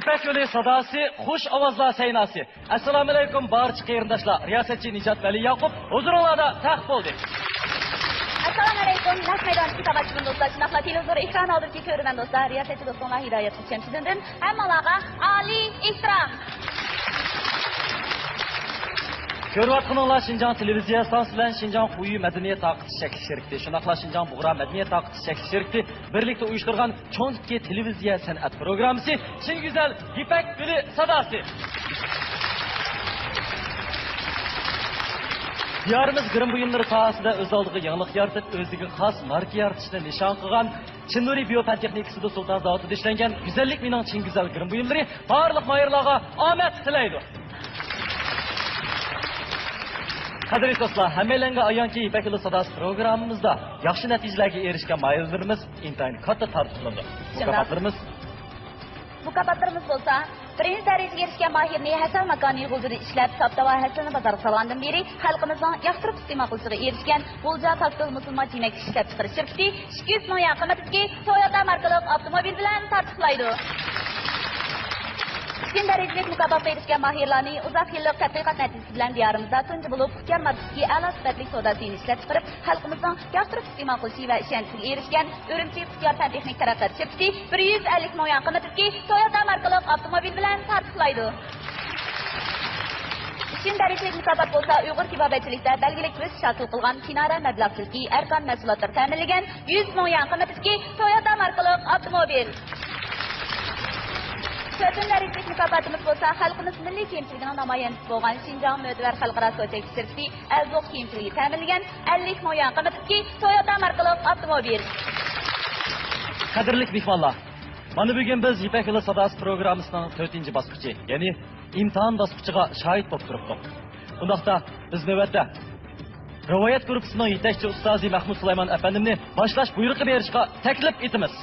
İpek Yolu sadası, hoş avazlar seynası. Assalamu alaikum barcha qarindoshlar. Riyosetchi Nijat Vali Yaqub huzurlarda taqib bo'ldi. Assalomu alaykum. Naq maydonidagi tabatchiman do'stlar. Shunaqla televizor ekran oldidagi ko'rman do'stlar. Riyosetchi do'stlar Hidoyat Hushamchiddindan hammalarga oliy ehtirom. Ko'rayotganinglar Şinjan televiziya stansi bilan Şinjan Xuyi madaniyat taqitish shakli sherikti. Shunaqla Şinjan Bug'ra madaniyat taqitish shakli sherikti. Birlikda uyushtirgan cho'nki televiziya san'at programmasi Chin Güzel İpek Yolu sadasi. Diyarımız Qrim buyumlari sohasida o'z oldiga yangilik yaratib, o'ziga xos marka yaratishni nishon qilgan Chinnuri biofan texnikasida Sulton zavodida ishlangan go'zallik mening Chin Güzel Qrim buyumlari barliq mayirlarga omad tilaydi. Qadrli do'stlar, hammalarga ayonki İpek Yolu sadasi programmamizda yaxshi natijalarga erishgan mayirlarimiz intayin katta tartiblanadi. Mukofotlarimiz bo'lsa, birinchi darajaga erishgan mahirni Hasan makoni huzurida ishlab, Topta va Hasan bozor salonidan beri xalqimizning yoqtirib iste'mol qilishiga erishgan G'ulja Topta musulmon yemak ishlab chiqarish shirkati 200 ming qiymatiga Toyota markali avtomobil bilan tartiblaydi. Ikkinchi darajalik mukofotga erishgan mahirlarni uzoq yillik tadqiqot natijasi bilan diyorimizda tunji bo'lib Xukar markasiga a'lo sifatli sodasini ishlab chiqarib, xalqimizning yoqtirib iste'mol qilishi va ishonchiga erishgan Urumchi Xukar fan texnik taraqqiyot shirkati 150 ming qiymatiga Toyota markali avtomobil bilan tartiblaydi. Uchinchi darajalik mukofot bo'lsa, Uyg'ur kibobachilikda belgilik o'z shakl qilgan kinora mablag'chiligi arqon mahsulotlar ta'minlagan 100 ming qiymatiga Toyota markali avtomobil. To'rtinchi darajalik mukofotimiz bo'lsa, xalqimiz milliy kiyimchiligining namoyandasi bo'lgan Xinjiang Mo'tvar xalqaro so'chak shirkati Azzoq kiyimchiligi ta'minlagan 50 ming qiymatiga Toyota markali avtomobil. Qadrli mehmonlar, mana bugun biz İpek Yolu sadasi programmasining 4-bosqichi, ya'ni imtihon bosqichiga shohid bo'lib turibdik. Bundaqda biz navbatda rivoyat guruhining yetakchi ustozi Mahmud Sulaymon afandimni boshlash buyrug'i berishga taklif etamiz.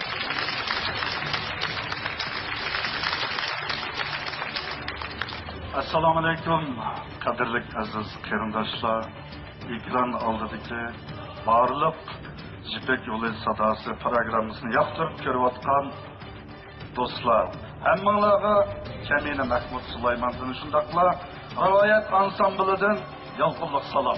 Assalomu alaykum, qadrli aziz qarindoshlar, ekran oldidagi barliq İpek Yolu sadasi programmasini yoqtirib ko'rayotgan do'stlar, hammanglarga Kamina Mahmud Sulaymondan shundaqla rivoyat ansamblidan yolqinliq salom.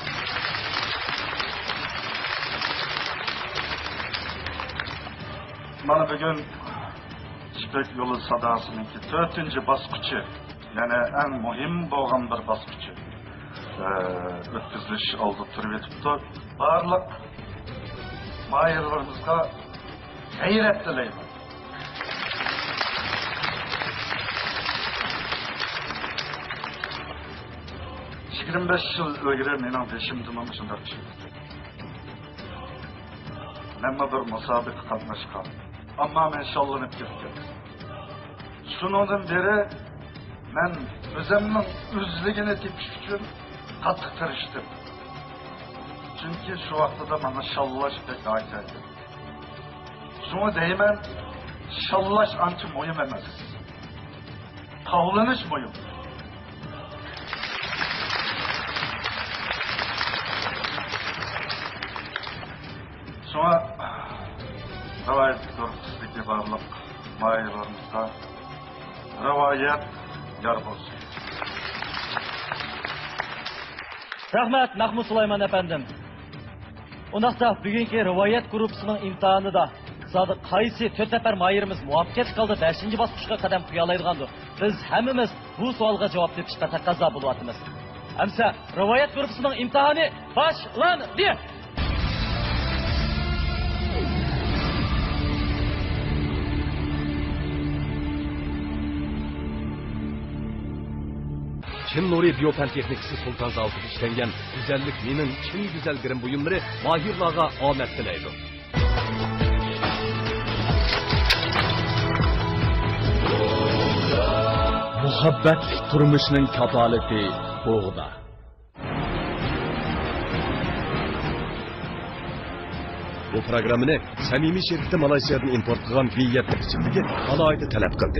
Mana bugun İpek Yolu sadasining 4-bosqichi, yani en mühim bo'lgan bir bosqichi o'tkazilish oldi turib etibdi. Barliq mayirlarimizga g'ayrat tilayman. Yigirma 25 yil ilgari mening beshimda mana shunday chiqdi. Nima bir musobaqa qatnashgan. Ammo men shollanib ketdim. Shundan beri ben özümün üzlüğünü tepiş için katı tırıştım. Çünkü şu vakti da bana şallaş pek ait edildi. Şunu deymen, şallaş ançı moyum emez. Kavlanış moyum. Sonra rivayet görüntüsündeki varlık mayırlarımızda rivayet yar olsun. Rahmat Mahmud Sulaymon efendim. Undaqda bugungi rivoyat guruhining imtihonida sodiq qaysi 4 nafar mayirimiz muvaffaqiyat qildi 5-bosqichga qadam qo'ya oladigandir. Biz hammamiz bu savolga javob topishga taqozo bo'lyapmiz. Hamsa rivoyat guruhining imtihoni boshlandi. Chinnuri biofan texnikasi Sulton zavodida ishlangan go'zallik mening Chin Güzel Qrim buyumlari mahirlarga omad tilaydi. Muhabbat turmushning kapolati Bug'da. Bu programmani samimiy shirkati Malayziyadan import qilgan Viyat ichimligi alohida talab qildi.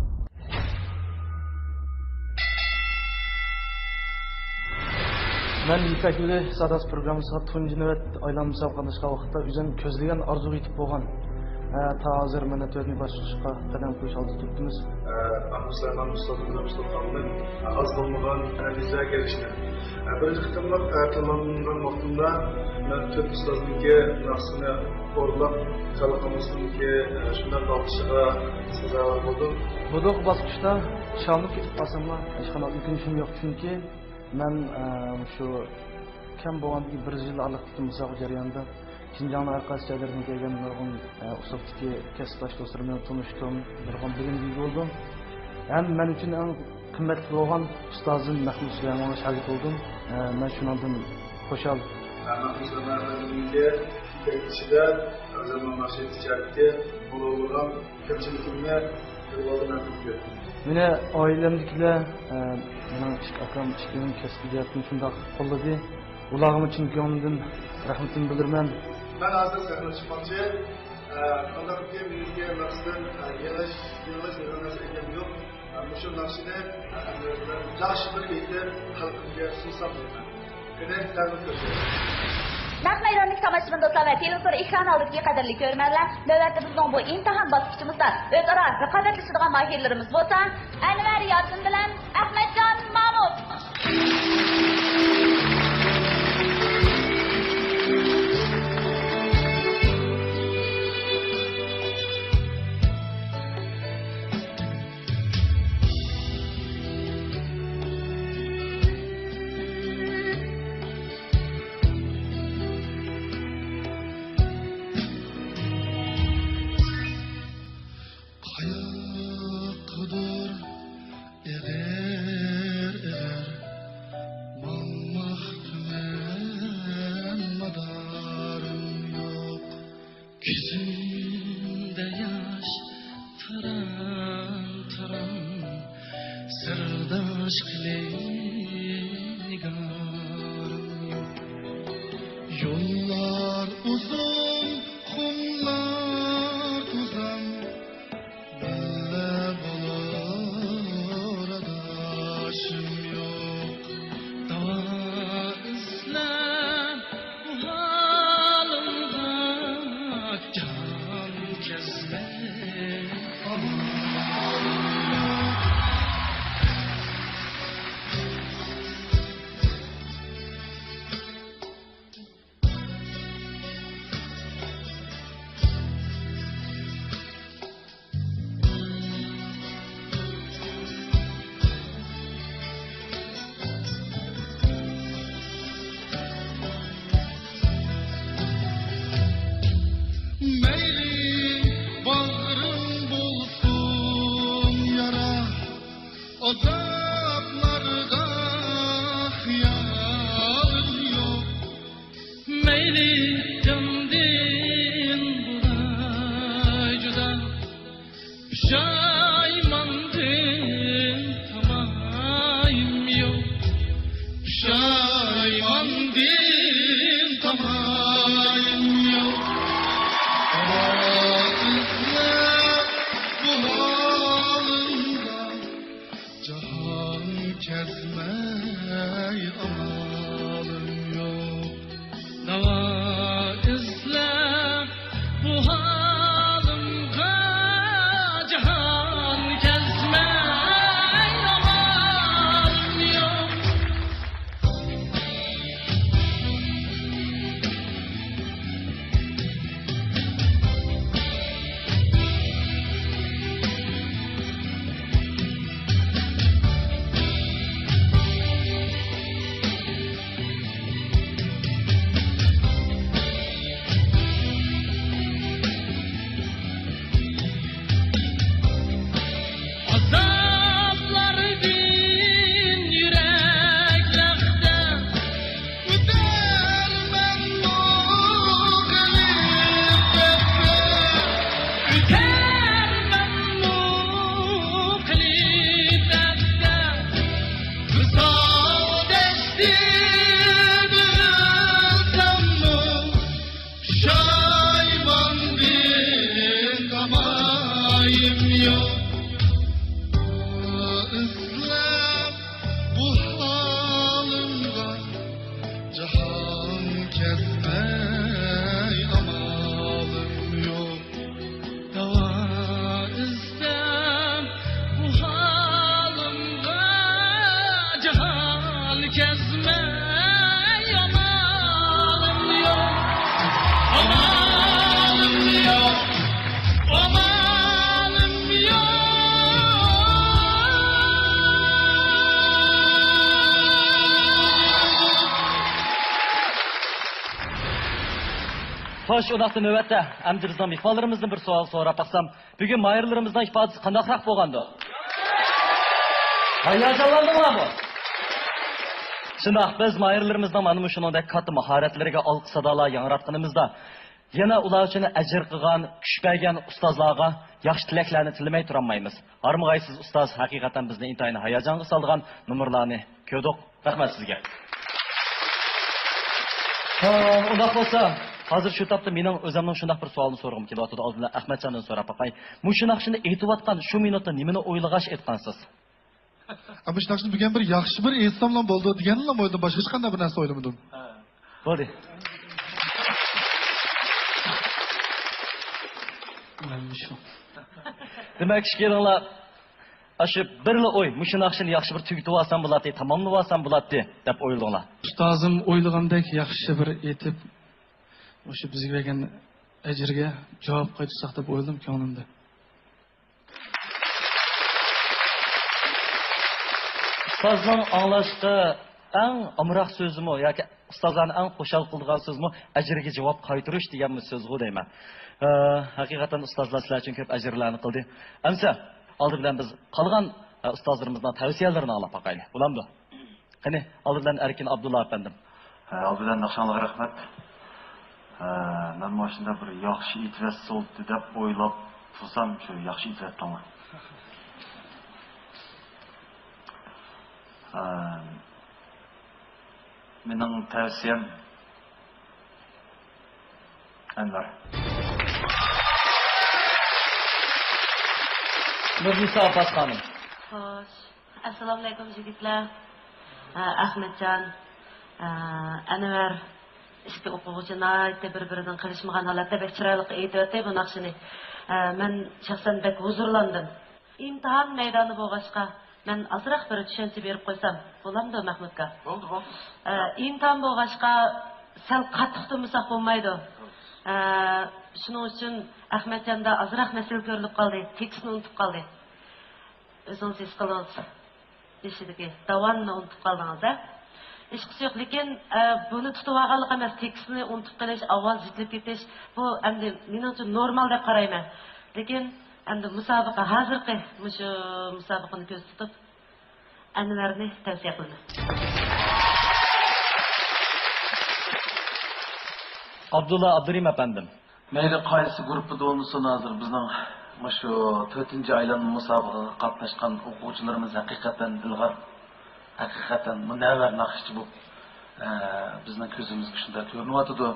Ben İpek Yolu sadasi programmasiga tunji navbat aylanib qatnashgan vaqtda o'zim ko'zlagan orzuga yetib bo'lgan ta hazır mana 4 bosqichga qadam qo'yish oldida turibmiz. Müslüman Mustafa'nın az bulmadan bize gelişti. Birinci kıtımlar tamamlanan vaktinde ben Türk Ustaz'ınki nasını korulap çalıkımızınki şundan kalkışığa sızağlar buldum. Bu bosqichda shalnib ketib qolsamlar hech qanday imkoniyatım yo'q chunki men shu kam bo'lgan 1 yil aloqatim musobaqa jarayonida Şinjan'ın arka sitelerine gelgen nurgun usuftaki kesitaş dostlarımla tanıştım, nurgun bilimci oldum. Yani ben için en kıymetli olan ustazım Mahmud Süleyman'a şahit oldum. Ben şundan hoşal. Mahmud Süleyman'ınki tekçide zaman naşet ticareti bulunduğundan köpçülükümle yıllarda memnun gördüm. Mine ailemdekiler, benim akram işlerim kesitiyatim şundan kolladı. Ulağım için gönlümden rahmetimi bildirmem. Ben hazır sahne çıkmakçı, kanalımda bilgiye nasıl yavaş yavaş ekem yok. Şu nasıne yaxşı bir eğitim halkımıza sunsam ben. Güne tebrik ediyorum. Naq maydonlik tomoshabin do'stlar va televizor ekran oldidagi qadrli ko'rmanlar, navbatimizning bu imtihon bosqichimizda o'zaro raqobatlashadigan mahirlarimiz bo'lsa, Anvar Yosin bilan Ahmadjon Mamud. Yüzünde yaş taran taran sırdaş nigarım yok. Yollar uzun, kumlar uzun, belle bulur adaşım yok. Dava izler bu halimda, can kesmek azaplarda hıyarım yok. Meyli candin bulay cüda, şaymandin tamayım yok. Şaymandin tamayım yok. Cahan kezmey amalım yok. Dava izle bu halimga, cahan kezmey amalım yok. Azaplar bin yüreklerde, üter ben bu kalipte, üter ben bu kalipte. Kısal deşti bilsem mi, şaymandin tamayım yok. İslam bu halimda, cahan kesmey amalım yok. Xo'sh, undaqda navbatda endi bizning mehmonlarimizdan bir savol so'rab baksam, bugun mayirlarimizning ifodasi qandaqroq bo'lgandi? Hayajonlandingmi bu? Shundoq biz mayirlarimizning mana shuningdek katta mahoratlariga olqi sadolar yangratganimizda yana ular uchun ajr qilgan, kuch bergan ustozlarga yaxshi tilaklarni tilamay turolmaymiz. Harmag'aysiz ustoz haqiqatan bizni intayin hayajonga solgan numurlarni ko'rdik. Rahmat sizga. Undaq bo'lsa, hozir shu topda mening o'zimning shunday bir savolni so'ragim kelyapti. Oldindan Ahmadjondan so'rab qo'yay. Mushunaq shuni aytayotgan shu minutda nimani o'ylag'ash aytgansiz? Ama şu nakşını bugün bir yaxşı bir insanla oldu diyenle mi oyladım? Başka hiç kanday bir narsa oylamadım. Bo'ldi. Demak, kelinglar. Aşı birli o'y, mushunaq shuni yaxshi bir tugitib olsam bo'ladi, tamomlab olsam bo'ladi deb o'yladinglar. Ustozim o'ylagandek yaxshi bir etib, o'sha bizga bergan ajrga javob qaytarsak deb o'yladim ko'nglimda. Ustozning anglashda eng amroq so'zimi yoki ustozlarni eng xushal qilgan so'zmi ajrga javob qaytarish degan so'zgu deyman. Haqiqatan ustozlar sizlar uchun ko'p ajrlarni qildi. Amsa oldi bilan biz qolgan ustozlarimizning tavsiyalarini olib boqaylik. Bo'lamdi? Qani, oldi bilan Erkin Abdulla afandim. Albilan naqshanlarga rahmat. Men mashina bir yaxshi itras soldi deb o'ylab tursam, shu yaxshi itratdinglar. Mening tavsiyam Anvar. Nurnisa Pasxonim. Xo'sh. Assalomu alaykum yigitlar. Ahmadjon, Anvar ikki o'quvchilar bir-biridan qilishmagan holatda bek chiroyli aytayotdi bu naqshini. Men shaxsan bek huzurlandim. İmtihan maydoni bo'lg'achqa men azroq bir tushuncha berib qo'ysam, bo'lamdi Mahmudga? Bo'ldi. İmtihan bo'lg'achqa sal qattiq turmasak bo'lmaydi. Shuning uchun Ahmadjonda azroq masala ko'rilib qoldi, tekstni unutib qoldi. O'zingiz his qilasiz. Ishidagi davanni unutib qoldingiz, a? Hech qisi yo'q, lekin buni tutib olganlik emas, tekstni unutib qolish, ovoz jitlib ketish, bu endi men uchun normal deb qarayman. Lekin endi musobaqa hozirgi shu musobaqani ko'z tutib Anvarni tavsiya qilaman. Abdulla Abdurim afandim. Mayli qaysi guruhda bo'lsin hozir bizning shu 4-aylanma musobaqaga qatnashgan o'quvchilarimiz haqiqatan dilg'ar, haqiqatan munavvar naqshchi bu bizning ko'zimizga shunday ko'rinyapti.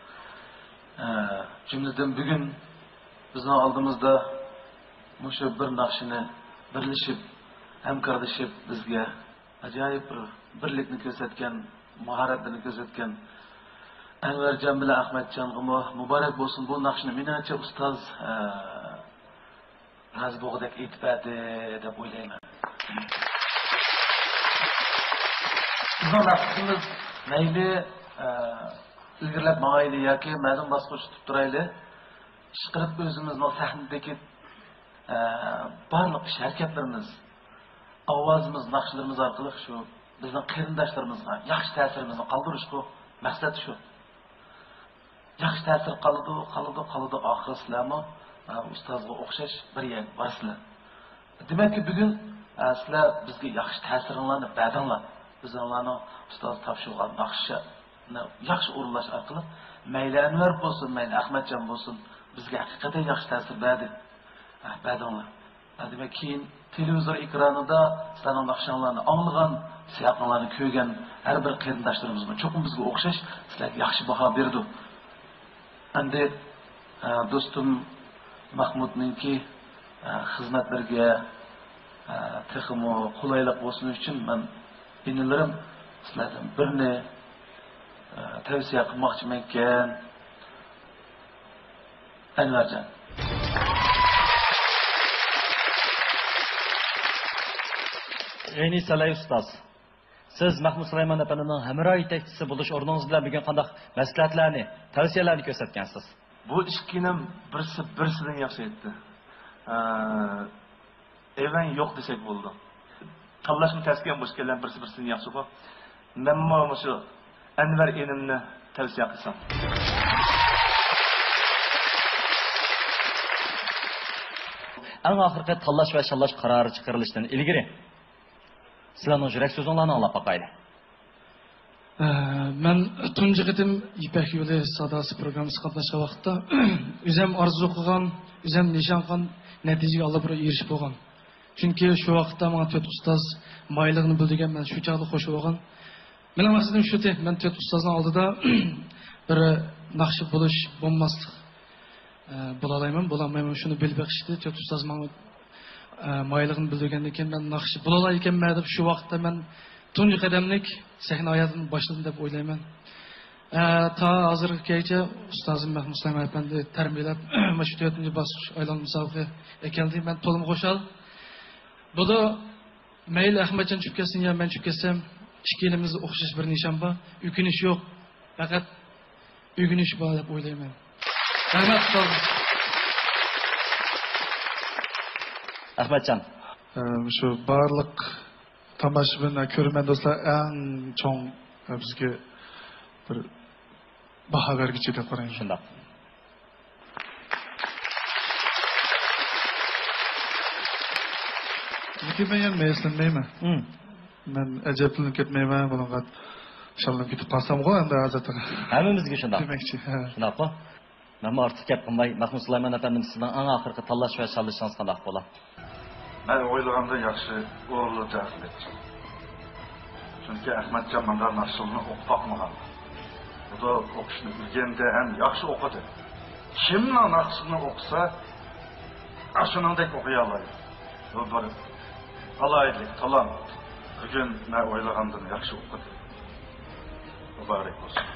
Jumladan bugun bizning oldimizda shu bir naqshini birlashib, hamkorlashib bizga ajoyib bir birlikni ko'rsatgan, mahoratlarni ko'rsatgan Anvarjon bilan Ahmadjonga muborak bo'lsin. Bu naqshni menimcha ustoz razbog'dek aytib berdi deb o'ylayman. Bizning naqshimiz mayli ilgirlab ma'ayli yoki ma'lum bosqich tutib turayli, chiqirib o'zimizning sahnadagi barliq harakatlarimiz, ovozimiz, naqshlarimiz orqali shu bizning qarindoshlarimizga yaxshi ta'sirimizni qoldirishku maqsad shu. Yaxshi ta'sir qoladi oxir sizlarmi ustozga o'xshash bir yer borsizlar. Demakki bugun sizlar bizga yaxshi ta'siringlarni berdinglar. Bizlarning ustoz topshirgan naqshni yaxshi o'rinlash orqali mayli Anvar bo'lsin, mayli Ahmadjon bo'lsin, bizga haqiqatan yaxshi ta'sir berdi. Berdinglar. Demak keyin televizor ekranida sizlarning naqshlarni anglagan, siyaqlarni ko'rgan har bir qarindoshlarimizga cho'qim bizga o'xshash sizlarga yaxshi baho berdi. Endi do'stim Mahmudninki xizmatlarga texmo qulaylik bo'lsin uchun men inilarim sizlardan birini tavsiya qilmoqchiman ekan. Anvarjon. G'ani Salay ustoz. Siz Mahmud Sulaymon afanning hamroh yetakchisi bo'lish o'rningiz bilan bugun qanday maslahatlarni, tavsiyalarni ko'rsatgansiz? Bu ikkining birsidan yaxshi aytdi. Evan yo'q desak bo'ldi. Tanlashni taskin bo'sh kelgan birsidan yaxshi-ku. Men mana shu Anvar enimni tavsiya qilsam. eng oxirgi tanlash va shanlash qarori chiqarilishidan ilgari sizlarning yurak so'zinglarni anglab boqaylik. Men tunji qitim Ipak yo'li sadosi programmasi qatnashgan vaqtda o'zim orzu qilgan, o'zim nishon qilgan natijaga allabur erishib bo'lgan. Chunki shu vaqtda menga 4 ustoz maylig'ini bildigan, men shu chaqda qo'shib olgan. Mening maqsadim shuki, men 4 ustozning oldida bir naqshi bo'lish, bo'lmaslik bo'la olmayman, bo'lmayman, shuni bilib beqishdi. 4 ustoz menga maylig'ini bildirgandan keyin men naqshi bo'la olar ekanman deb shu vaqtda men tunji qadamlik sahna hayotimni boshladim deb o'ylayman. Ta hozirgacha ustozim Mahmud Sulayman efendi tarbiyalab mana shu 4-chi bosqich aylan musobaqaga keldi. Men to'lim qo'shal. Bu da mayli Ahmadjon chiqib kelsin yo men chiqib kelsam, ikkilimizda o'xshash bir nishon bor. O'kinish yo'q, faqat o'g'inish bor deb o'ylayman. Rahmat olsun. Ahmadjon. Shu barliq tomoshabin ko'rman do'stlar eng cho'ng bizga bir baho bergichi deb qarayman. Shundoq. Lekin men ham eslanmayman. Men ajablanib ketmayman, bunga shallam ketib qolsam-ku endi hozir. Hammamizga shundoq. Demakchi, Shundoqmi? Men ortiq gap qilmay, Mahmud Sulayman efendim sizning eng oxirgi tanlash va shallashingiz qanday bo'ladi? Men o'ylaganda yaxshi o'g'li Ahmadjon. Chunki Ahmadjon menga naqshilni o'qitmoqmagan. Bu da o'qishni bilganda ham yaxshi o'qidi. Kimning naqshini o'qisa, ashuningdek o'qiy oladi. Bu bir alaylik, talant. Bugun men o'ylagandan yaxshi o'qidi. Muborak bo'lsin.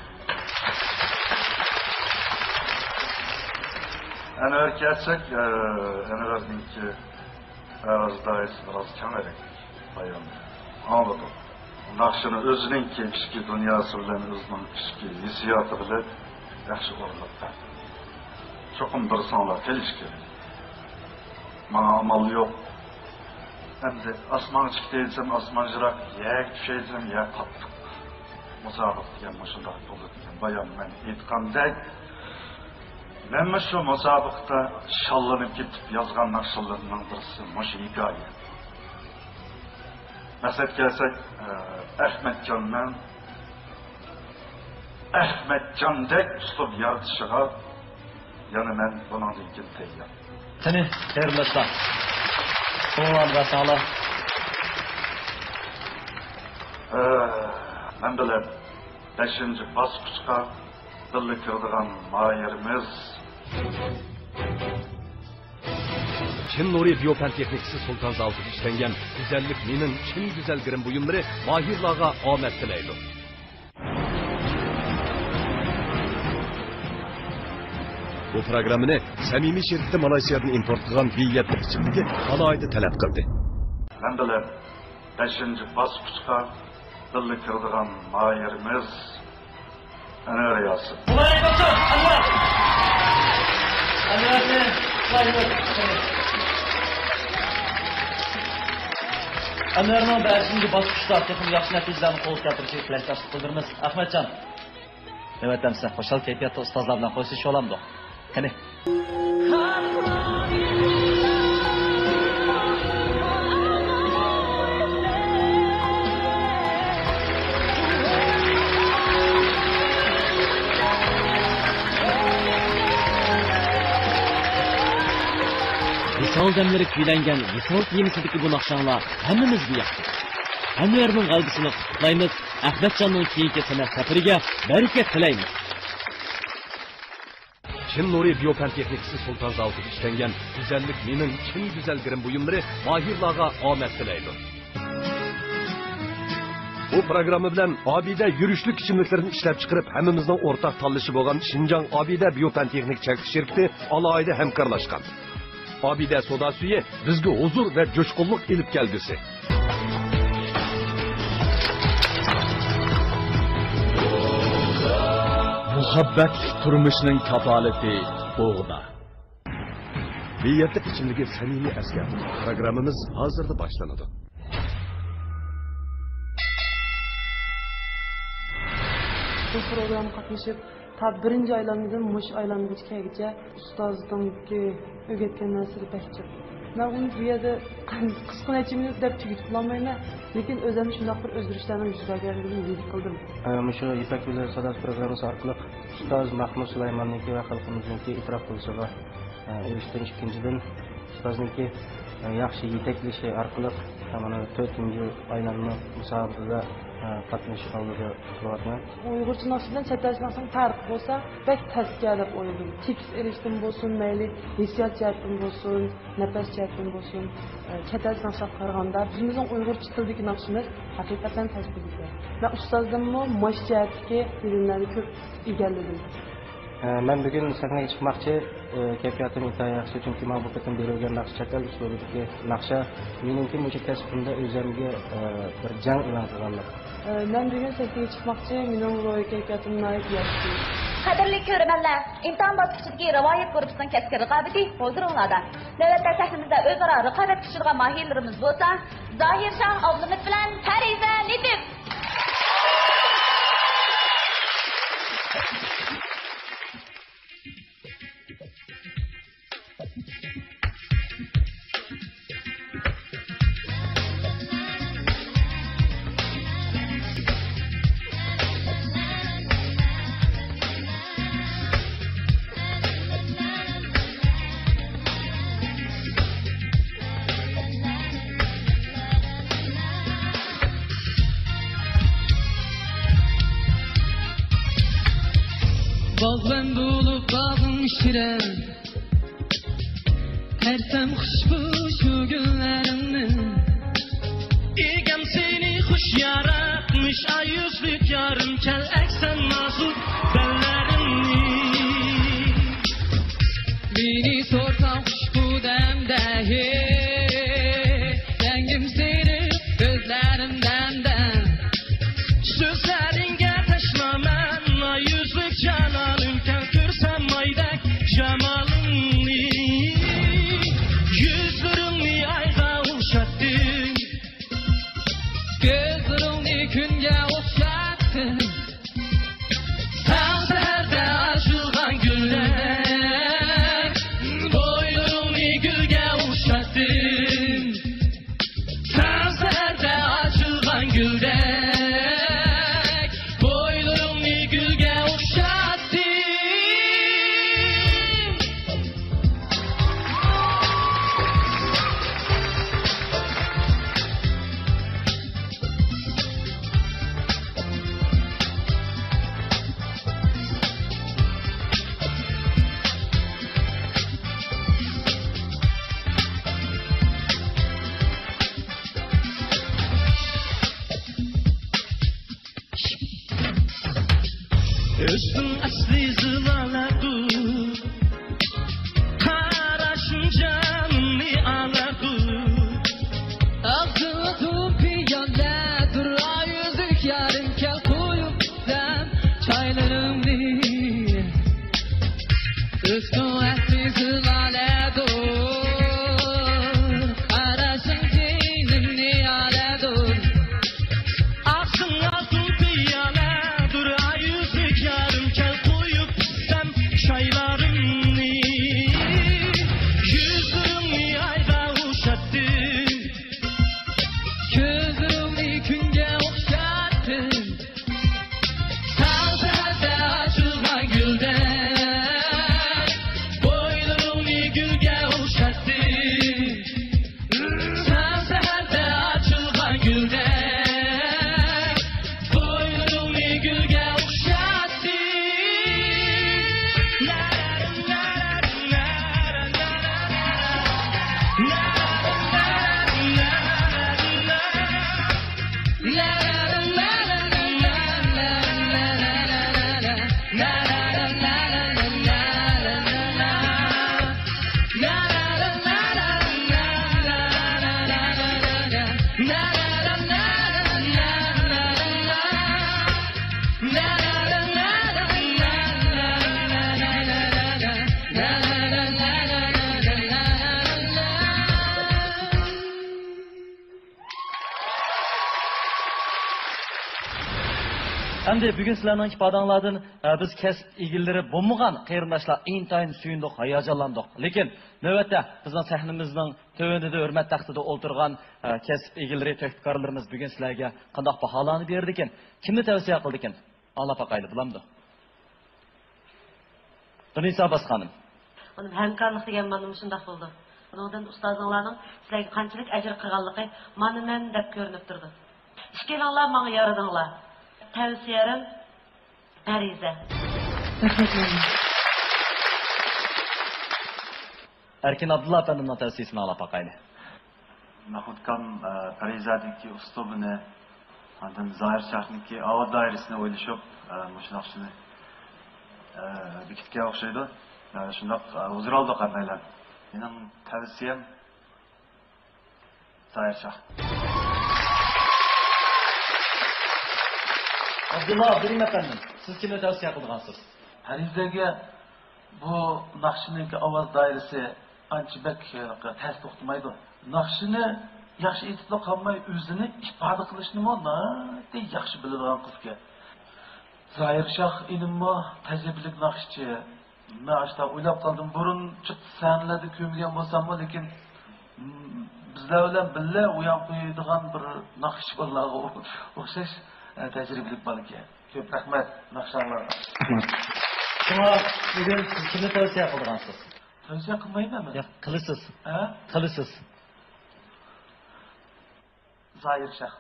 Anvar kelsak, Anvarninki avazdays biroz kamayrak bayon. Anladım. Naqshini o'zininki ichki dunyosi bilan o'zining ichki hissiyoti bilan yaxshi o'rnab berdi. Cho'qim bir sonlar kelish kerak. Mana amal yo'q. Endi osmon chiqdi desam, osmon jiroq, yak tushaydim, ya qattiq. Musobaqa degan shunday bo'ldi degan bayon men aytgandek. Men shu musobaqada shallanib ketib yozgan naqshlarning birisi mush hikoya. Masalan kelsak, Ahmadjondek tutib yoritishiga yana men bundan keyin tayyor. Qani, xayrlashlar. Qo'ng'ilga sog'lik. Men bilan 5-chi bosqichga birga kiradigan mayirimiz Çin Nuri Biyopen Teknikisi Sultan Zaltı'da işlengen güzellik minin Çin güzel girim buyumları mahirlağa omet dileydi. Bu programını samimiy şirketi Malaysiyadan import qilgan biyat ichimligi alohida talab qildi. Men bilan 5-chi bosqichga birga kiradigan mayirimiz Anvar Yosif. Muborak bo'lsin, Anvar. Anvarni sayyor. Anvarning 5-chi bosqichda texnik yaxshi natijalarni qo'lga kiritishga tilakdoshlik bildiramiz. Ahmadjon. Navbatdamsa, xo'shal kayfiyatda ustozlar bilan qo'ysish olamdi. Qani. Visal demleri kuylangan Visal kiyimisidagi bu naqshanglar hammamizga yoqdi. Anvarning g'albisini qutlaymiz, Ahmadjonning keyingi san'at safariga barakat tilaymiz. Çin Nuri Biyopen Teknikisi Sultan Zaltı'da işlengen güzellik minin Çin güzel girim buyumları mahirlağa omet dileydi. Bu programı bilen abide yürüyüşlük içimliklerini işlep çıkarıp hemimizden ortak tanlışı boğan Şinjan Abide Biyopen Teknik Çeklik şirketi alayda hemkarlaşkan. Abide soda suyu bizge huzur ve coşkulluk ilip gelgisi. Muhabbet turmuşunun kafaleti oğda. Biyetlik içimdeki samimi esker. Programımız hazırda başlanadı. Bu programı katmışıp ta birinci aylanmadan muş aylanmadan kelgice ustozdan öğretken narsani pek çok. Ben onu bu yerde kıskan açımını dep tüketip kullanmayayım. Lekin özümü şundak bir özgürlüklerden yüzüge geldiğini yedik kıldım. Şu İpek Yolları Sadası programması arkalık Ustaz Mahmud Süleyman'ınki ve halkımızınki itiraf kılışıga erişten ikinciden Ustaz'ınki yaxşı yetekleşi arkalık tamamı 4. aylanma müsabakada qatnashib qoldi turibman. Uyg'urcha naqshdan chetlashnaqdan farq bo'lsa, bek taskalab o'yladim. Tekst erishdim bo'lsin, mayli hissiyot jihatdan bo'lsin, nafas jihatdan bo'lsin, chetlash naqshga qaraganda bizning Uyg'urcha tildagi naqshimiz haqiqatan tasbihli. Va ustozimni mosh jihatdagi filmlarni ko'p egalladim. Ben bugün sahneye çıkmakçı keyfiyatim intihar yaxşı çünkü ben bu kadın berilgen naqsh çakal usulüdeki naqsha menimki müzik kasbimda o'zimga bir jang e'lon qilganlar. Ben bugün sahneye çıkmakçı, mening ro'y kayfiyatim yaxshi. Qadrli ko'rmanlar, imtihon bosqichidagi rivoyat guruhining kasbi raqobati huzuringlarda. Navbatda sahnimizda o'zaro raqobat kuchligan mahirlarimiz bo'lsa, Zohir Shoh oğlumuz bilan Fariza Netib. Bağlan bulup bağın şiren Ersem kuşbu şu günlerimni İgem seni hoş yaratmış Ay yüzlük yarım kel eksen nazuk bellerimni Beni sorsan kuşbu demde Rengim seni gözlerimden de Sözleringe taşmamen Ay yüzlük cananım kel kürsem aydak cemalımni Yüzlerimni ayda uşattın Gözlerimni künge okşattın Sen seherde açılgan güller Boylarımni gülge uşattın Sen seherde açılgan güller Boylarımni gülge okşattın Üstün asli zıvaladı Karaşın canımı aladı Ağzını piyaledir Ay yüzük yarım kel koyup sen çaylarımı Üstün asli zıvaladı Karaşın canımı aladı Aksın altın piyaledir Ay yüzük yarım kel koyup sen çaylarımı Yüzümü ayda uşattın Gözümü künge okşattın Sağ serde açılma gülden Boylarımı Endi bugun sizlarning ifodanglardan biz kasb egillari bo'lmagan qarindoshlar intayin suyundik, hayajonlandik. Lekin navbatda bizning sahnamizning tövünde hurmat taxtida o'ltirgan kasb egillari, tövkkorlarimiz bugun sizlarga qanday baholarni berdi ekan, kimni tavsiya qildi ekan? Alloh paqayli bilamdi. Dunisa Abbas xonim. Onun hamkorlik degan mana shunday bo'ldi. Bundan ustozinglarning sizlarga qanchalik ajr qilganligi mana men deb ko'rinib turdi. İşkelanglar menga yaradinglar. Tavsiyalarim ariza. Erkin Abdullah efendinin tavsiyesini alap bakaylı. Mahmudkan arizadaki üslubunu, andan zahir şahınki avad dairesine oylaşıp, muşnakşını bikitke okşaydı. Şundak huzur aldı karnaylar. Benim tavsiyem zahir şah. Abdullah Abdurrahim efendim, siz kimle tavsiye kıldınız? Arizage bu naqshininki ovoz doirasi ancha bak tez to'xtamaydi. Naqshini yaxshi aytib qolmay o'zini ifoda qilishni de yaxshi biladigan qizga. Zoir Shoh ilmmo tajribilik naqshchi. Men ashta o'ylab qoldim, burun chiqdi sanlarda ko'mgan bo'lsam-mu, lekin bizlar bilan birga o'yan qo'yadigan bir naqsh bolaga o'xshash tajribilik bor ekan. Ko'p rahmat naqshlarga. Şuna bugün siz kimle tavsiye kıldınız? Tavsiye kılmayın mı? Ya kılısız. Ha? Kılısız. Zahir Şah.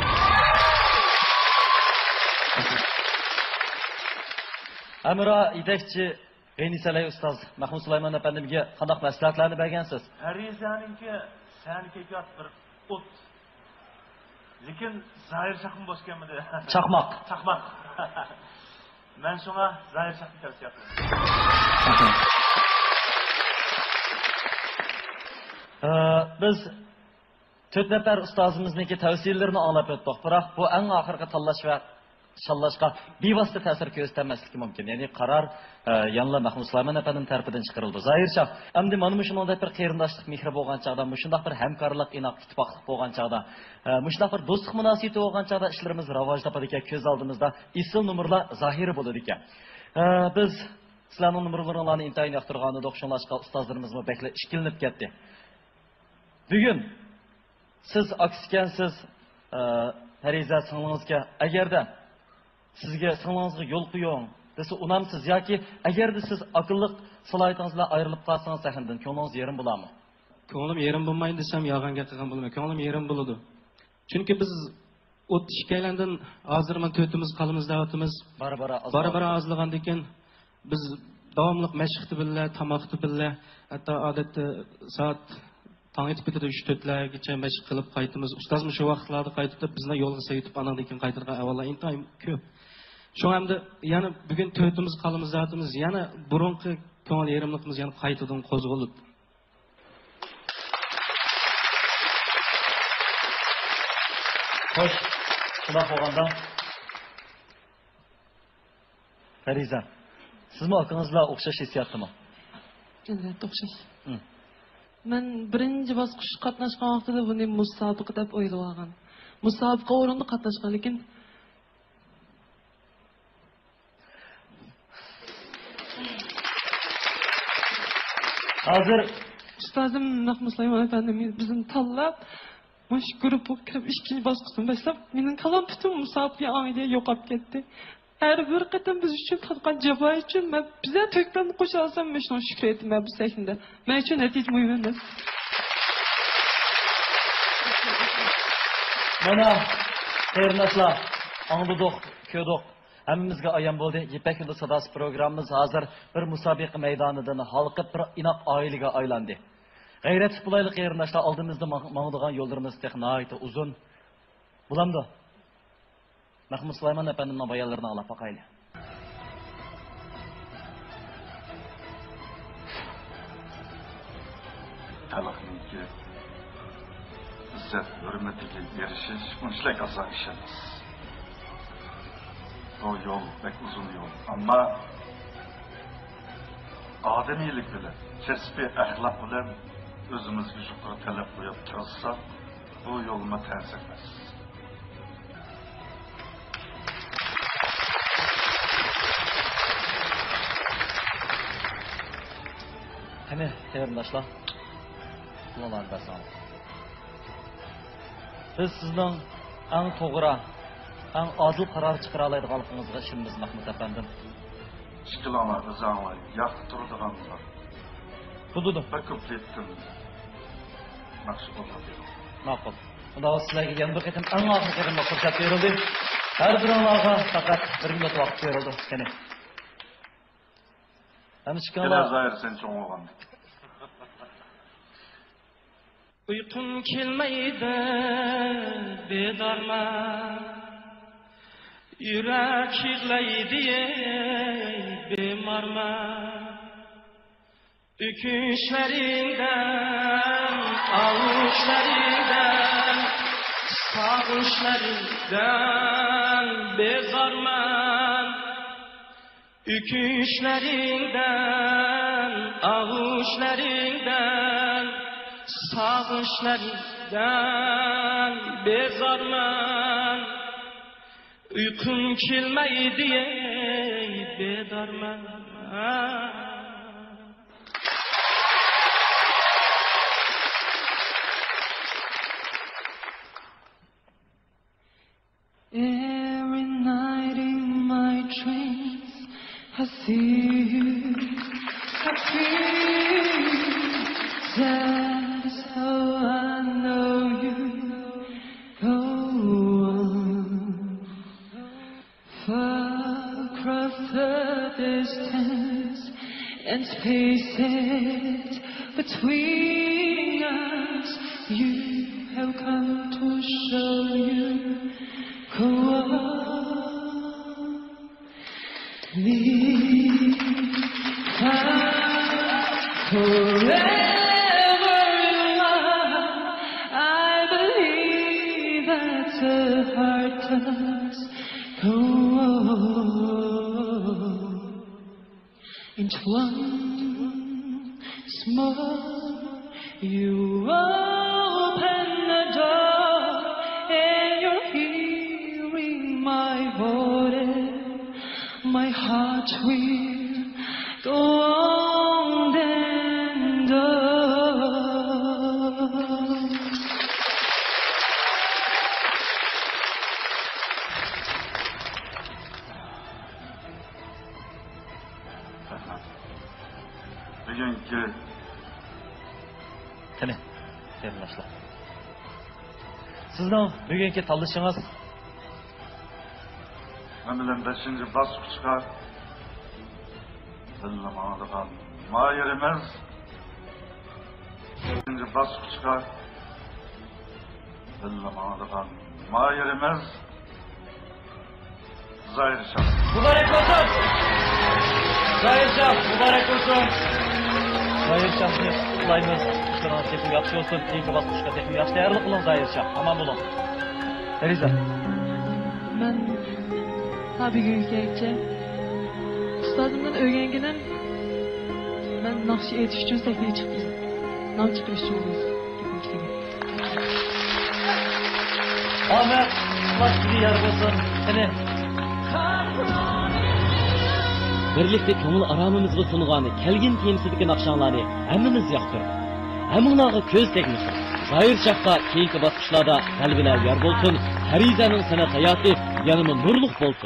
Amira İdekçi Geyniselay Ustaz Mahmud Süleyman Efendim'e kandak məsləhətlərini bergensiz. Arizaninki seniki kat bir ot. Lekin Zahir Şah'ın boş gelmedi. Çakmak. Çakmak. Ben şuna Zahir Şah'ı tavsiye yapıyorum. Biz to'rt nafar ustozimizniki tavsiyalarini anglab o'tdik. Biroq bu eng oxirgi tanlash va shallashga bevosita ta'sir ko'rsatmasligi mumkin. Ya'ni qaror yanla Mahmud Süleyman efendim tarafidan chiqarildi. Zahir Shoh, endi mana shunday bir qarindoshlik mehri bo'lgan chaqda, shunday bir hamkorlik, inoq ittifoqlik bo'lgan chaqda, shunday bir do'stlik munosabati bo'lgan chaqda ishlarimiz rivoj topadi ekan, ko'z oldimizda isil nomerlar zohiri bo'ladi ekan. Biz sizlarning nomerlaringizni intayin yoqtirgan edik, shunlashqa ustozlarimiz bekla ishkilinib ketdi. Bugun siz akskansiz Fariza singlinizga agarda sizga singlingizga yo'l qo'ying desa unamsiz yoki agarda siz aqlliq salohiyatіңіз bilan ayrilib qolsangiz sahnadan ko'nglingiz yerim bo'ladimi? Ko'nglim yerim bo'lmaydi desam yolg'onga qilgan bo'lmaydi. Ko'nglim yerim bo'ladi. Chunki biz o't ishkaylandan hozir men to'timiz qalimiz davatimiz bara ozlagandan keyin biz davomli mashqni billa, tamoqni billa, hatto odatda soat tong etib ketadi 3-4largacha mashq qilib qaytamiz. Ustozimiz shu vaqtlarda qaytib bizni yo'lga saytib anandan keyin qaytargan avvallar intayin ko'p. Shu hamda yana bugun to'timiz qalimiz davatimiz yana burunqi ko'ngil yerimligimiz yana qaytadan qo'zg'alib. Xo'sh, shunday bo'lganda Fariza, sizmi aqlingiz bilan o'xshash hissiyotdimi? Albatta o'xshash. Men birinchi bosqich qatnashgan vaqtida buni musobaqa deb o'ylagan. Musobaqa o'rinda qatnashgan, lekin hozir ustozim Mahmud Süleyman efendimiz bizni tanlab, mush guruhga kirib ikkinchi bosqichdan boshlab mening kalam butun musobaqa ongida yo'qolib ketdi. Her bir qatam biz uchun tatgan javob uchun men bizlar to'kdan qo'sha olsam men shuni shukr etaman bu sahnada. Men uchun natija muhim emas. Mana qarindoshlar, angladik, ko'rdik. Hammamizga ayon bo'ldi. Ipak yo'li sadosi programmamiz hozir bir musobaqa maydonidan halqib bir inoq oilaga aylandi. G'ayrat bulayli qarindoshlar, oldimizda mangdigan yo'llarimiz texnoyta uzun. Bulamdi. Mahmud Süleyman efendimning bayonlarini alab bakaylı. Talaqninki izzat hurmatiga erishish unchalik oson ish emas. Bu yo'l pek uzun yo'l. Ammo odamiylik bilan, kasbiy axloq bilan o'zimizga yuqori talab qo'yib tursak, bu yo'lma ta'sir emas. Qani, qarindoshlar. Quloqlar basan. Biz sizning eng to'g'ri, eng adil qaror chiqara oladiganligingizga ishonamiz, Mahmud afandim. Ishqilama, bizanglar, yaxshi turadiganlar. Bududu. Bir ko'plikdim. Yaxshi bo'ladi. Ma'qul. Unda sizlarga yana bir qatim eng oxirgi qatimda fursat berildi. Har biringlarga faqat 1 minut vaqt berildi. Qani. Hamishkanlar. Zahir sen cho'ng bo'lgan. Uyqum kelmaydi bedarman, yurak yig'laydi bemorman. Öküşlerinden, avuçlarından, sağışlarından bezarman. Öküşlerinden, avuçlarından, sağışlarından bezarman. Uykum kelmaydi bedarman. Every night in my dreams I see you, I feel you. That is how I know you. Go on, far across the distance and spaces between us. You have come to show you. Go on, leave forever you are. I believe that the heart does. Go on, into once more you open the door and you're hearing my voice. My heart will go on and on. Bugungi Qani, qarindoshlar. Sizning bugungi tanlashingiz men bilan 5-bosqichga tillamadigan mayir emas. 5-bosqichga tillamadigan mayir emas. Zahir Shah. Muborak bo'lsin. Zahir Shah, muborak bo'lsin. Zahir Shahni qutlaymiz. İşleriniz tekrar yaxshi olsun. Keyingi bosqichga tekrar yaxshi tayyorlik qiling Zahir Shah. Aman bo'lin. Fariza. Ben tabi günkeyce ustadımdan öğrengenim ben nakşi etiş için sahneye çıktım. Nakşi kırış için Ahmet, baş bir yer olsun. Qani. Birlikte ko'ngil aramimizga sungan kelgin temsidagi naqshanlarni hammamiz yoqtirib, hammanglarga ko'z tegmasin. Zahir Shahga keyingi bosqichlarda qalbilar yor bo'lsin, Farizaning san'at hayoti yanada nurliq bo'lsin.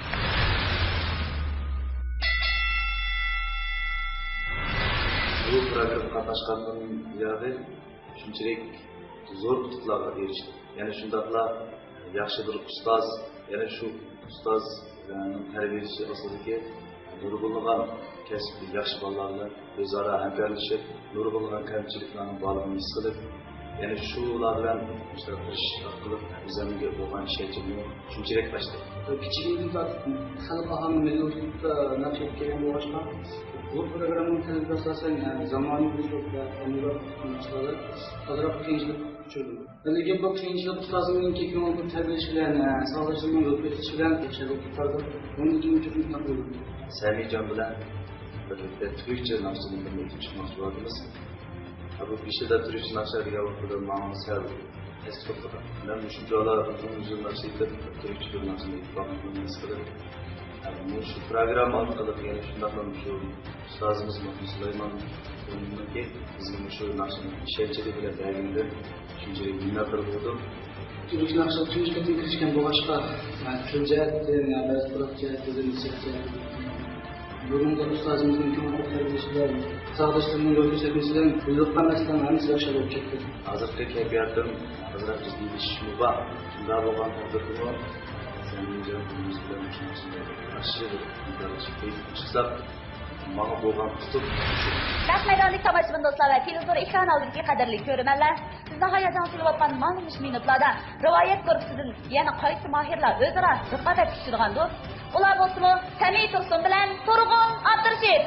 Bu program qatnashgandan beri shunchalik zo'r yutuqlarga erishdi. Ya'ni shundaqla yaxshi bir ustoz, yana shu ustoz tarbiyasi aslidagi nurg'unlagan kasb yaxshi bolalar bilan o'zaro hamkorlashib, nurg'unlagan kamchiliklarni borligini his qilib, ya'ni shular bilan ishlash orqali bizlarga bo'lgan ishonchimni shunchalik boshladi. Kichikligimizda xalq aholi milliyotda naqshat kelgan bo'lishqa bu programning talab asosan zamonaviy uslubda amaliy qilishda ozroq qiyinchilik uchradim. Lekin bu qiyinchilik ustozimning ko'ngil tarbiyasi bilan sog'lashimni yo'l berishi bilan yashab o'tdim. Buning uchun juda taqdirdim. Samijon bilan birlikda turkcha naqshlarni birlikda chiqmoqchi bo'lamiz. Bu ishida turkcha naqshlarga o'qib ma'nosi sal eski bo'ldi. Men shu joylar uzun naqshlarga turkcha bir naqshlarni ifodalamoqchi qilib, bu shu program orqali yana shunday shu ustozimiz Mahmud Sulaymon Önümdeki bizim şu nakşının şehirçeli bile değerinde şunca minnettar oldum. Türk nakşı tüyüşte kirişken bu başka tül cihetler, yani bazı taraf cihetler, bugün de ustazımızın kim arkadaşlar, sağdaşlarının gördüğü sevgisinden uyuluktan mesleğen hangisi yaşar olup çekti. Hazırlıkta keyfiyatım, hazırlık ciddi bir şişmi var. Şunda babam hazırlığı senin cevabımız bilen düşünmesinde aşırı bir çıksak bana boğan tutup Naq maydonlik tomoshabin do'stlar va televizor ekran oldidagi qadrli ko'rmanlar, sizni hayajon qilayotgan ma'lummish minutlarda rivoyat guruhidan yana qaysi mohirlar o'zaro raqobat kuchaytirgandir? Ular bo'lsa, Samiy Tursun bilan Turg'un Abdurashid.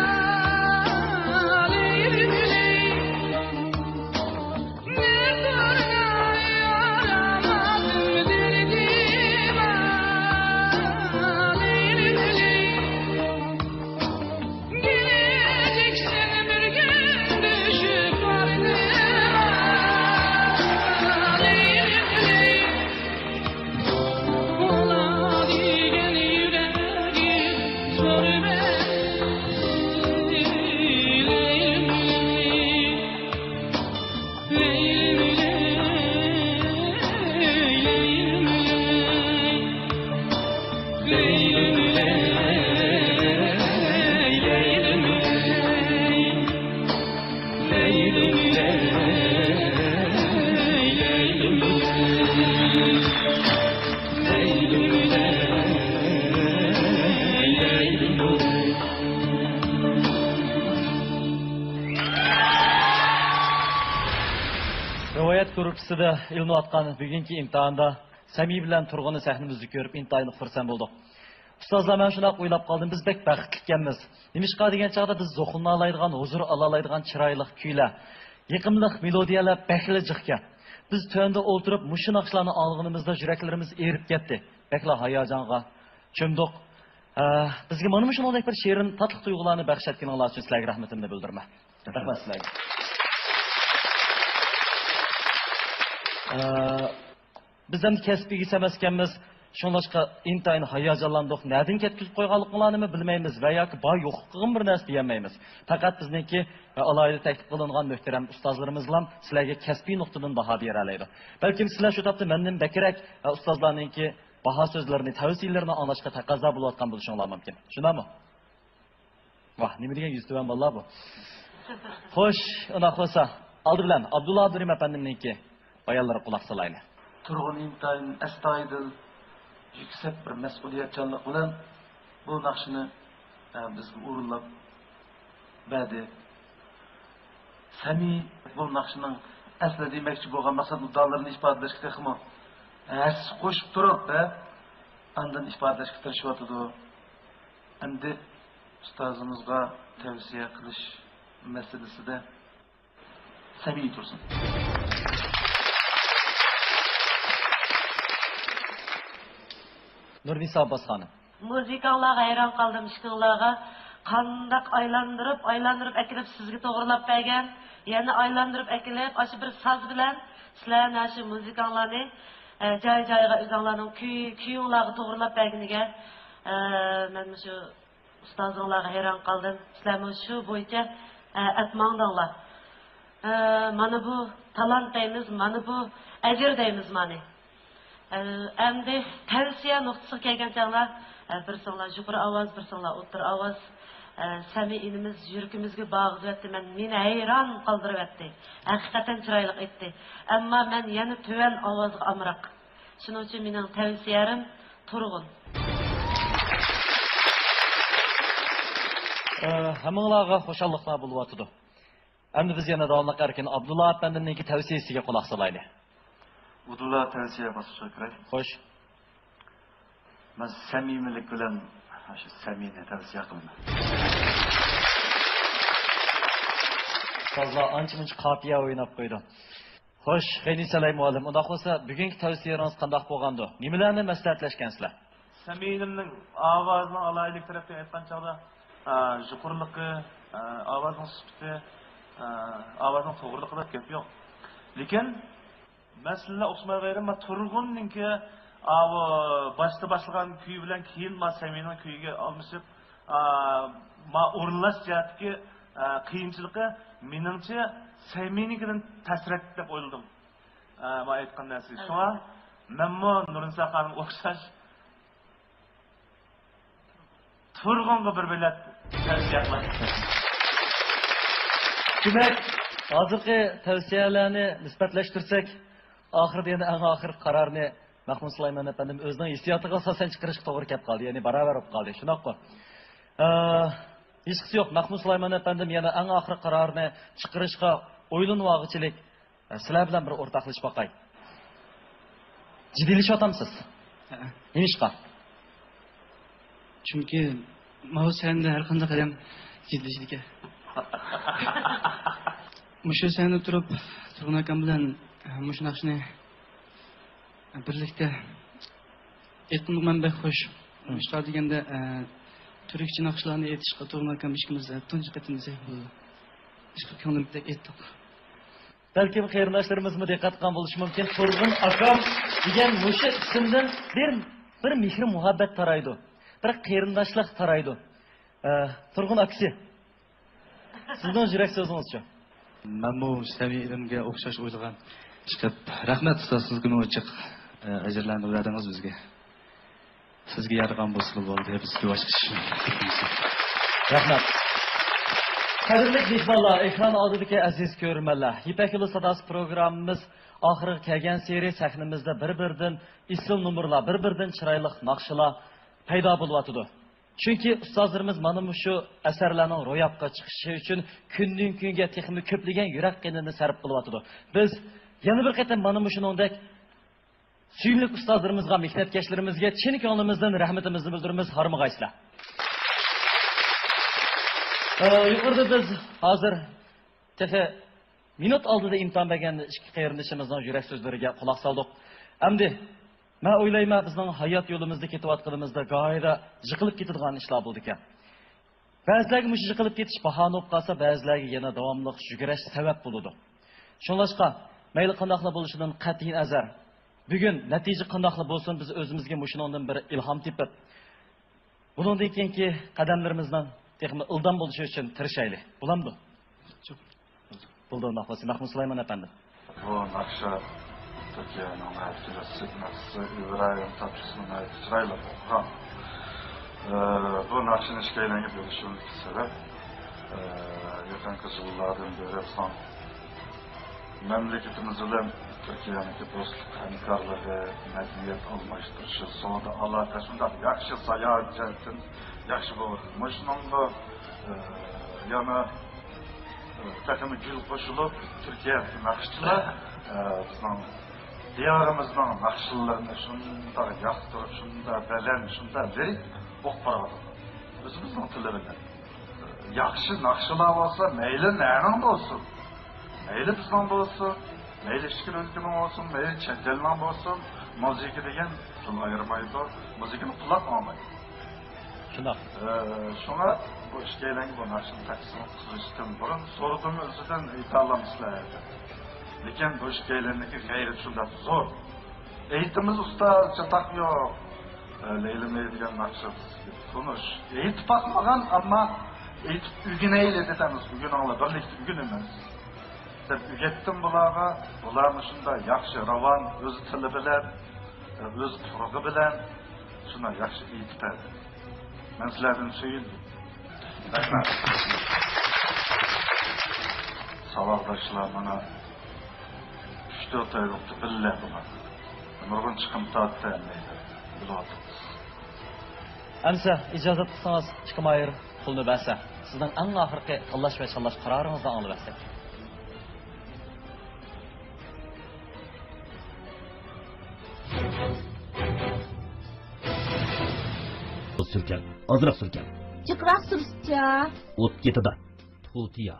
Never ülkesinde ilinib atqan bugungi imtihanda Sami bilan Turg'unni sahnimizda ko'rib intayin xursand bo'ldik. Ustozlar, men shunday o'ylab qoldim, biz bek baxtli ekanmiz. Nimishqa degan chaqda biz zo'qilni oladigan, huzur oladigan chiroyli kuylar, yiqimliq melodiyalar bakli jiqgan. Biz to'nda o'ltirib, mushu naqshlarni olganimizda yuraklarimiz erib ketdi. Bakla hayajonga cho'mdik. Bizga mana shunday bir she'rin tatliq tuyg'ularni baxsh etganinglar uchun sizlarga rahmatimni bildiraman. Rahmat sizlarga. Biz ham kasbiga emas ekanmiz. Shunlashqa intayin hayajonlandik. Nədin ketkizib qo'yganligini bilmaymiz va yoki boy yo'qligini bir narsa deyolmaymiz. Faqat bizniki alohida taklif qilingan muhtaram ustozlarimiz bilan sizlarga kasbiy nuqtadan baho bera oladi. Balkim sizlar shu topda mendan bakrak ustozlarningki baho so'zlarini, tavsiyalarini anglashga taqozo bo'layotgan bo'lishinglar mumkin. Shundaymi? Vah, nima degan yuztuban bolalar bu. Xo'sh, unaqa bo'lsa, oldi bilan Abdulla Abdurim apandimningki bayonlari quloq solaylik. Turg'un intayin astoydil yüksek bir mas'uliyatchanlik bilan bu naqshni bizga o'rinlab berdi. Sami bu naqshning asli demoqchi bo'lgan maqsad muddalarini ifodalashga texmo qo'shib turibdi. Andan ifodalashga tirishyapti. Endi ustozimizga tavsiya qilish masalasida Sami tursin. Nurnisa Abbas xanım. Muzikalarga hayron qoldim, ishqillarga qandaq aylantirib akilib sizga to'g'rilab bergan, yana aylantirib akilib, aşı bir saz bilan sizlarni shu muzikalarni joy-joyiga o'zinglarning kuyinglarga to'g'rilab berganiga men shu ustozinglarga hayron qoldim. Sizlar shu bo'yicha atmangdinglar. Mana bu talant deymiz, mana bu ajr deymiz mana. Endi tavsiya nuqtasiga kelgan chog'lar bir sonlar yuqori ovoz, bir sonlar o'tir ovoz Sami inimiz yuragimizga bog'layapti. Meni hayron qoldiryapti. Haqiqatan chiroyli etdi. Ammo men yana tuvan ovozga amroq. Shuning uchun mening tavsiyalarim Turg'un. Hammalarga xushalliqlar bo'lyapti. Endi biz yana davomli qarkan Abdulla apandimningki tavsiyasiga quloq solaylik. Abdulla tavsiya bosishga kerak. Xo'sh. Men samimilik bilan shu Samini tavsiya qilaman. Ustozlar ancha-muncha qafiya o'ynab qo'ydi. Xo'sh, G'ani Salay muallim, unda bo'lsa bugungi tavsiyangiz qanday bo'lgandi? Nimalarni maslahatlashgansizlar? Saminimning ovozining alaylik tarafdan aytgan chog'da yuqoriligi, ovozning sifati, ovozning to'g'riliqida gap yo'q. Lekin masala o'xshamayveradi. Men Turg'unninki boshda boshlagan kuy bilan keyin Samining kuyiga almashib, o'rinlash jihatdagi qiyinchiligi meningcha Saminikidan tasirrak deb o'yladim. Men aytgan narsa. Shunga menmo Nurnisa xonim o'xshash Turg'unga bir bilat tavsiya qilaman. Demak, hozirgi tavsiyalarni nisbatlashtirsak, oxirida yana eng oxir qarorni Mahmud Sulayman efendim o'zining hissiyotiga asosan chiqarishga to'g'ri kelib qoldi. Ya'ni barobar bo'lib qoldi. Shunaqmi? Hech qisi yo'q. Mahmud Sulayman efendim yana eng oxir qarorni chiqarishga o'ylanmoqchilik sizlar bilan bir o'rtoqlashib boqay. Jiddiylashyapsiz? Nimishqa? Chunki Mavsanda har qanday qadam jiddiylikka. Mushu senda turib, Turg'un akam bilan mush naqshni birlikda aytdim bek xo'sh. Mushqa deganda turkcha naqshlarni aytishga Turg'un akam ishimiz tunji qatimizda bo'ldi. Ishqa ko'nglimdek aytdik. Balkim qarindoshlarimiz diqqat qilgan bo'lishi mumkin. Turg'un akam degan mushu ismdan bir mehr muhabbat taraydi. Bir qarindoshlik taraydi. Turg'un aksi. Sizning yurak so'zingizcha. Men bu Saminimga o'xshash o'ylagan chiqib, rahmat ustoz, sizga o'chiq ajrlarni berdingiz bizga. Sizga yaragan bo'lsa bo'ldi, bizga boshqa ish. Rahmat. Qadrli mehmonlar, ekran oldidagi aziz ko'rmanlar, Ipak yo'li sadasi programmamiz oxiriga kelgan seri sahnamizda bir-biridan ism nomerlar, bir-biridan chiroyli naqshlar paydo bo'lyapti. Chunki ustozlarimiz mana shu asarlarning ro'yobga chiqishi uchun kundan kunga texnik ko'pligan yurak qinini sarf qilyapti. Biz Yana bir qatam mana shuningdek suyimli ustozlarimizga, mehnatkaşlarimizga chin ko'nglimizdan rahmatimizni bildiramiz. Harmag'aysizlar. Yuqorida biz hozir tefe minut oldida imtihon bergan ikki qarindishimizning yurak so'zlariga quloq soldik. Endi men o'ylayman bizning hayot yo'limizda ketayotganimizda g'oyada yiqilib ketadigan ishlar bo'ldi ekan. Ba'zilarga mush yiqilib ketish bahona bo'lib qolsa, ba'zilarga yana davomli yugurish sabab bo'ladi. Shunlashqa mayli qandoqla bo'lishidan qat'iy nazar bugun natija qandoqla bo'lsin biz o'zimizga mushundan bir ilhom tepib bundan keyingi qadamlarimizdan texnik ildam bo'lishi uchun tirishaylik. Bo'lamdi? Bo'ldi, Mahmud Sulaymon efendim. Bu naqsha Türkiye'nin herkese İbrahim Tatlısı'nın İsrail'e okuyan bu naqshin ishkaylanib yurishimizga sebep yaqinqi yillardan beri son memleketimiz bilan Türkiye'deki dostluk, hamkorligi, madaniyat almashtirishi, savdo aloqa shunday yaxshi sayohatdan yaxshi bo'ldi. Mushuningda yana takımı gül qo'shilib Türkiye naqshchilar bizning diyorimizning naqshlarini shunday yoqtirib, shunday baland, shunday lirik o'qib boradi. O'zimizning tillarida yaxshi naqshlar bo'lsa, mayli na'ning bo'lsin, mayli bizning bo'lsin, mayli ishkil o'lkaning bo'lsin, mayli chet elning bo'lsin, muzika degan shuni ayirmaydi, muzikani quloq olmaydi. Şuna bu işkeylengi bu naqshni taqsim qilishdan burun so'radim o'zidan aytolmaslar. Lekin bu ishkeylaniki g'ayrat shunday zo'r. Aytimiz ustoz chataq yo'q. Leylamaydigan naqshlar ko'nish. Aytib bakmagan ammo aytib ugunayli dedamiz. Bugun olar birlikda ugunamiz. Deb ugetdim bularga. Bularni shunday yaxshi ravon o'z tili bilan, o'z turg'i bilan shunday yaxshi aytadi. Ben sizlerden söyledim. Rahmet. Sabahdaşlar bana 3-4 ay oldu billah buna. Nurgun çıkımta attı emmeydi. Biladınız. Emse icazat kılsanız çıkım ayır kulunu bəlsə. Sizden en ahırki tallaş ve çallaş kararınızdan alıversek. Sürken, azırak sürken. Çıkrak sürüşçe. Ot getida. Tultiya.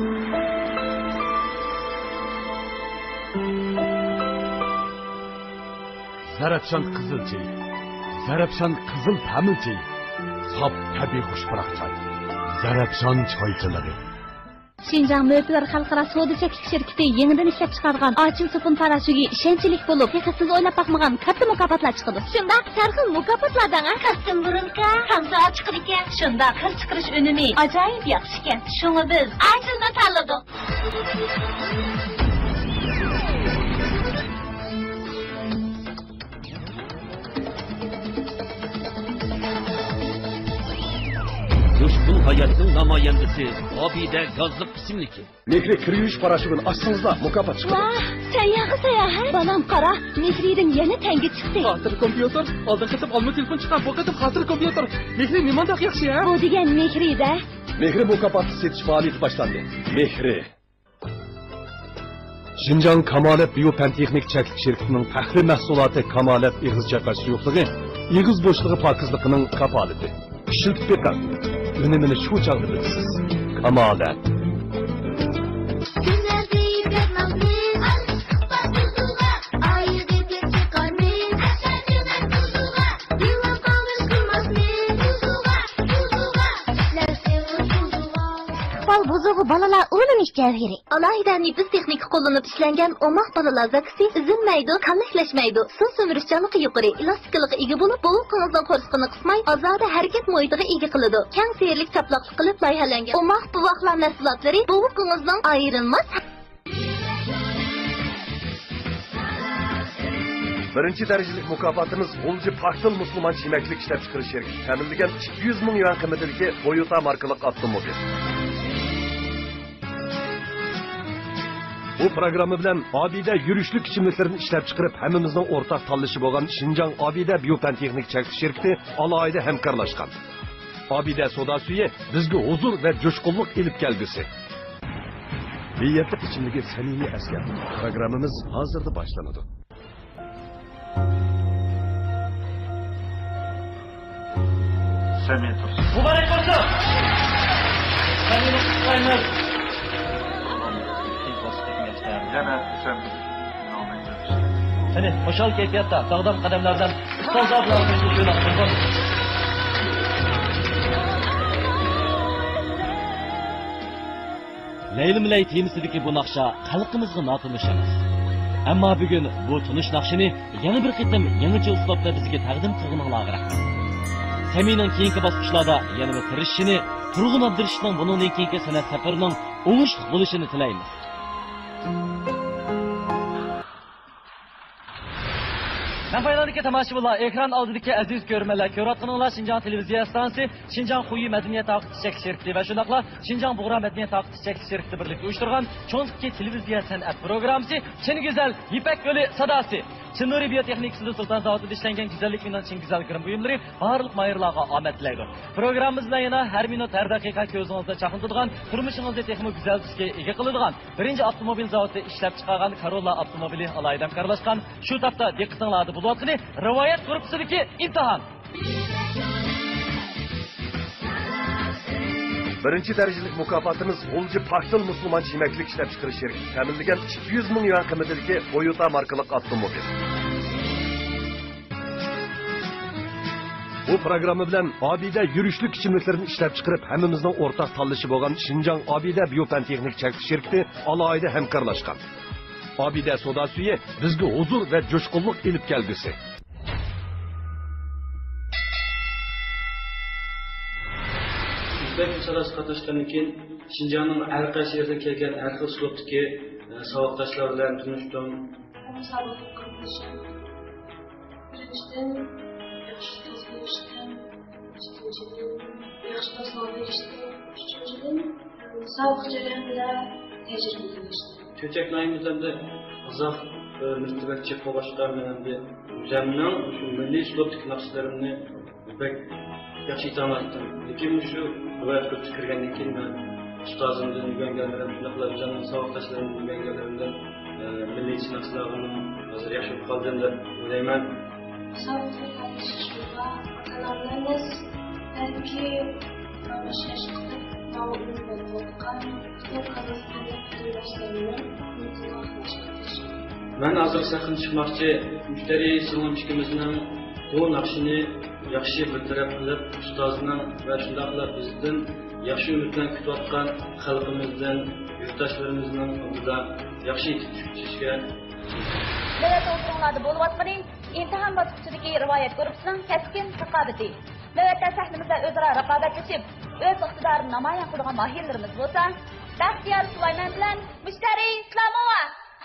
Zarafşan kızıl çayı. Zarafşan kızıl tamil çayı. Sap tabi kuşparak çay. Zarafşan çaycıları. Şinjan Möpüler Xalqaro Savdo Cheklik şirketi yeniden ishlab chiqargan Ochim Supun parashugi ishonchlik bo'lib, siz o'ylab bakmagan katta mukofotlar chiqadi. Shunda sarxil mukofotlardan qasdim burunka, hamza chiqar ekan. Shunda qir chiqarish unumi ajoyib yaxshi ekan. Shunga biz Ochimni tanladik. Coşkun hayatın namayendisi Abide Gazlık isimliki. Mehri kırıyış paraşütünü açsınızda mukafat çıkıyor. Vah, sayaha. Balam qara, Mehri'den yana tangi chiqdi. Hatır kompüter, aldın kıtıp alma telefon çıkan bu kıtıp hatır kompüter. Mehri nimandak yaxshi ya? Bu degan Mehri'de. Mehri mukafat setiş faaliyeti başlandı. Mehri. Şinjan Kamalet Biyopentexnik Çeklik Şirketi'nin fəxri məhsulatı Kamalet İğiz Çakaş suyuqlığı, İğiz boşluğu pakızlığının kapaleti. Şirk bekar. Önemini şu çağda bilirsiniz. Kamalet. Buzuğu balalar o'rganish javhiri. Alohida nefis texnika qo'llanib ishlangan omoq balalar zakisi izinmaydi, qalashmaydi. Suv so'mirishchanligi yuqori, elastikligiga ega bo'lib, bo'g'inqizning qo'rsqini qismay, ozoda harakat muhitiga ega qiladi. Keng serlik chaplaqlik qilib loyihalangan omoq buvoqlar mahsulotlari bo'g'inqizning ayrilmas. Birinci derecelik mukafatımız Olcu Pahtıl Müslüman Çimeklik İşlep Çıkırış Şirketi teminligen 200 bin yuan kıymetindeki Toyota markalık avtomobil. Bu programı bilen Abide yürüyüşlük içimliklerini işlep çıkarıp hemimizden ortak tanışı boğan Şinjan Abide Biyopentexnik Çeklik Şirketi alayda hemkarlaşkan. Abide soda suyu bizge huzur ve coşkulluk ilip gelgisi. Niyetlik içindeki samimi asker. Programımız hazırda başlanadı. Semih Tursun. Mübarek olsun. Samimi kutlayınız. Yana sen Seni hoşal keyfiyatta, sağdam kademlerden ustoz ablalar mevcutluğuna kurban. Leylim Ley temisideki bu nakşa halkımızga notunuş emas. Ammo bugun bu tunish naqshini yana bir qitim yangicha uslubda bizga taqdim qilganinglarga rahmat. Samining keyingi bosqichlarda yana bir tirishishini, Turg'un Abdurashidning buningdan keyingi san'at safarining o'ngishli bo'lishini tilaymiz. Nafaylarındaki tamaşıbılar, ekran aldığındaki aziz görmeler, köratkanılar Şincan Televizyon Stansı, Şincan Kuyu Medeniyet Akıtı Çek Şirketi ve şunakla Şincan Buğra Medeniyet Akıtı Çek Şirketi birlikte uyuşturgan Çonski Televizyon Sanat Programısı, Çin Güzel, İpek Gölü Sadası, Çin Nuri Biyoteknik Sudu Sultan Zavatı dişlengen güzellik minnan Çin Güzel Kırım buyumları, bağırlık mayırlığa ahmet dileydi. Programımızda yana her minut her dakika közünüzde çakıntıdığan, turmuşunuzda tekimi güzel tüske ege kılıdığan, birinci avtomobil zavatı işlep çıkargan Corolla avtomobili alaydan karlaşkan, şu tapta dikkatınladı bu vakını rivayet grupsidagi imtihon. Birinchi darajalik mukofotimiz G'ulji Paxtil Musulmon yemeklik ishlab chiqarish shirkati ta'minlagan 200 ming yuan qiymatidagi Toyota markali avtomobil. Bu programma bilan Obida yurishlik ichimliklarni ishlab chiqarib, hammamizning o'rtaq tanlashi bo'lgan Xinjiang Obida Biyopan texnik shirkati alohida hamkorlashgan. Obida soda suyi bizga huzur va jo'shqinlik elib kelgusi. Uzbek sadasi qatnashgandan keyin Xinjiangning har qaysi yerdan kelgan har xil uslubdagi savoddoshlar bilan tanishdim. Savodlik qilishim. Birinchidan yaxshi so'z berishdan, ikkinchidan yaxshi taslov berishdan, uchinchidan savob jarayonida tajriba qilishdan. Köçek nayimizde uzak müstebekçi kovaşlar menende zemnin şu milli üslubdaki nakşilerini pek yaxshi tanıttım. Lekin şu rivayet qilib chiqargandan keyin men ustozimdan o'rganganlarim, shunaqalar jamoat savodoshlarimdan o'rganganlarimdan milliy nakşilarni hozir yaxshi bo'lib qoldim deb o'ylayman. Savodlik qilishga kanallarimiz balki ishlash qilib Ben hazır sakın çıkmakçı müşteri sığınmışkimizden bu nakşini yaxshi bir taraf qilib ustozdan va shundaqla bizdan yaxshi umiddan kutayotgan xalqimizdan yurtdoshlarimizning oldida yaxshi yetib chiqishga Navbat o'rinlarda bo'layotgan imtihon bosqichidagi rivoyat guruhining keskin raqobati. Navbatda sahnimizda o'zaro raqobatlashib, o'z iqtidorini namoyon qilgan mahirlarimiz bo'lsa, Baxtiyor Sulayman bilan Mushtari Islomova.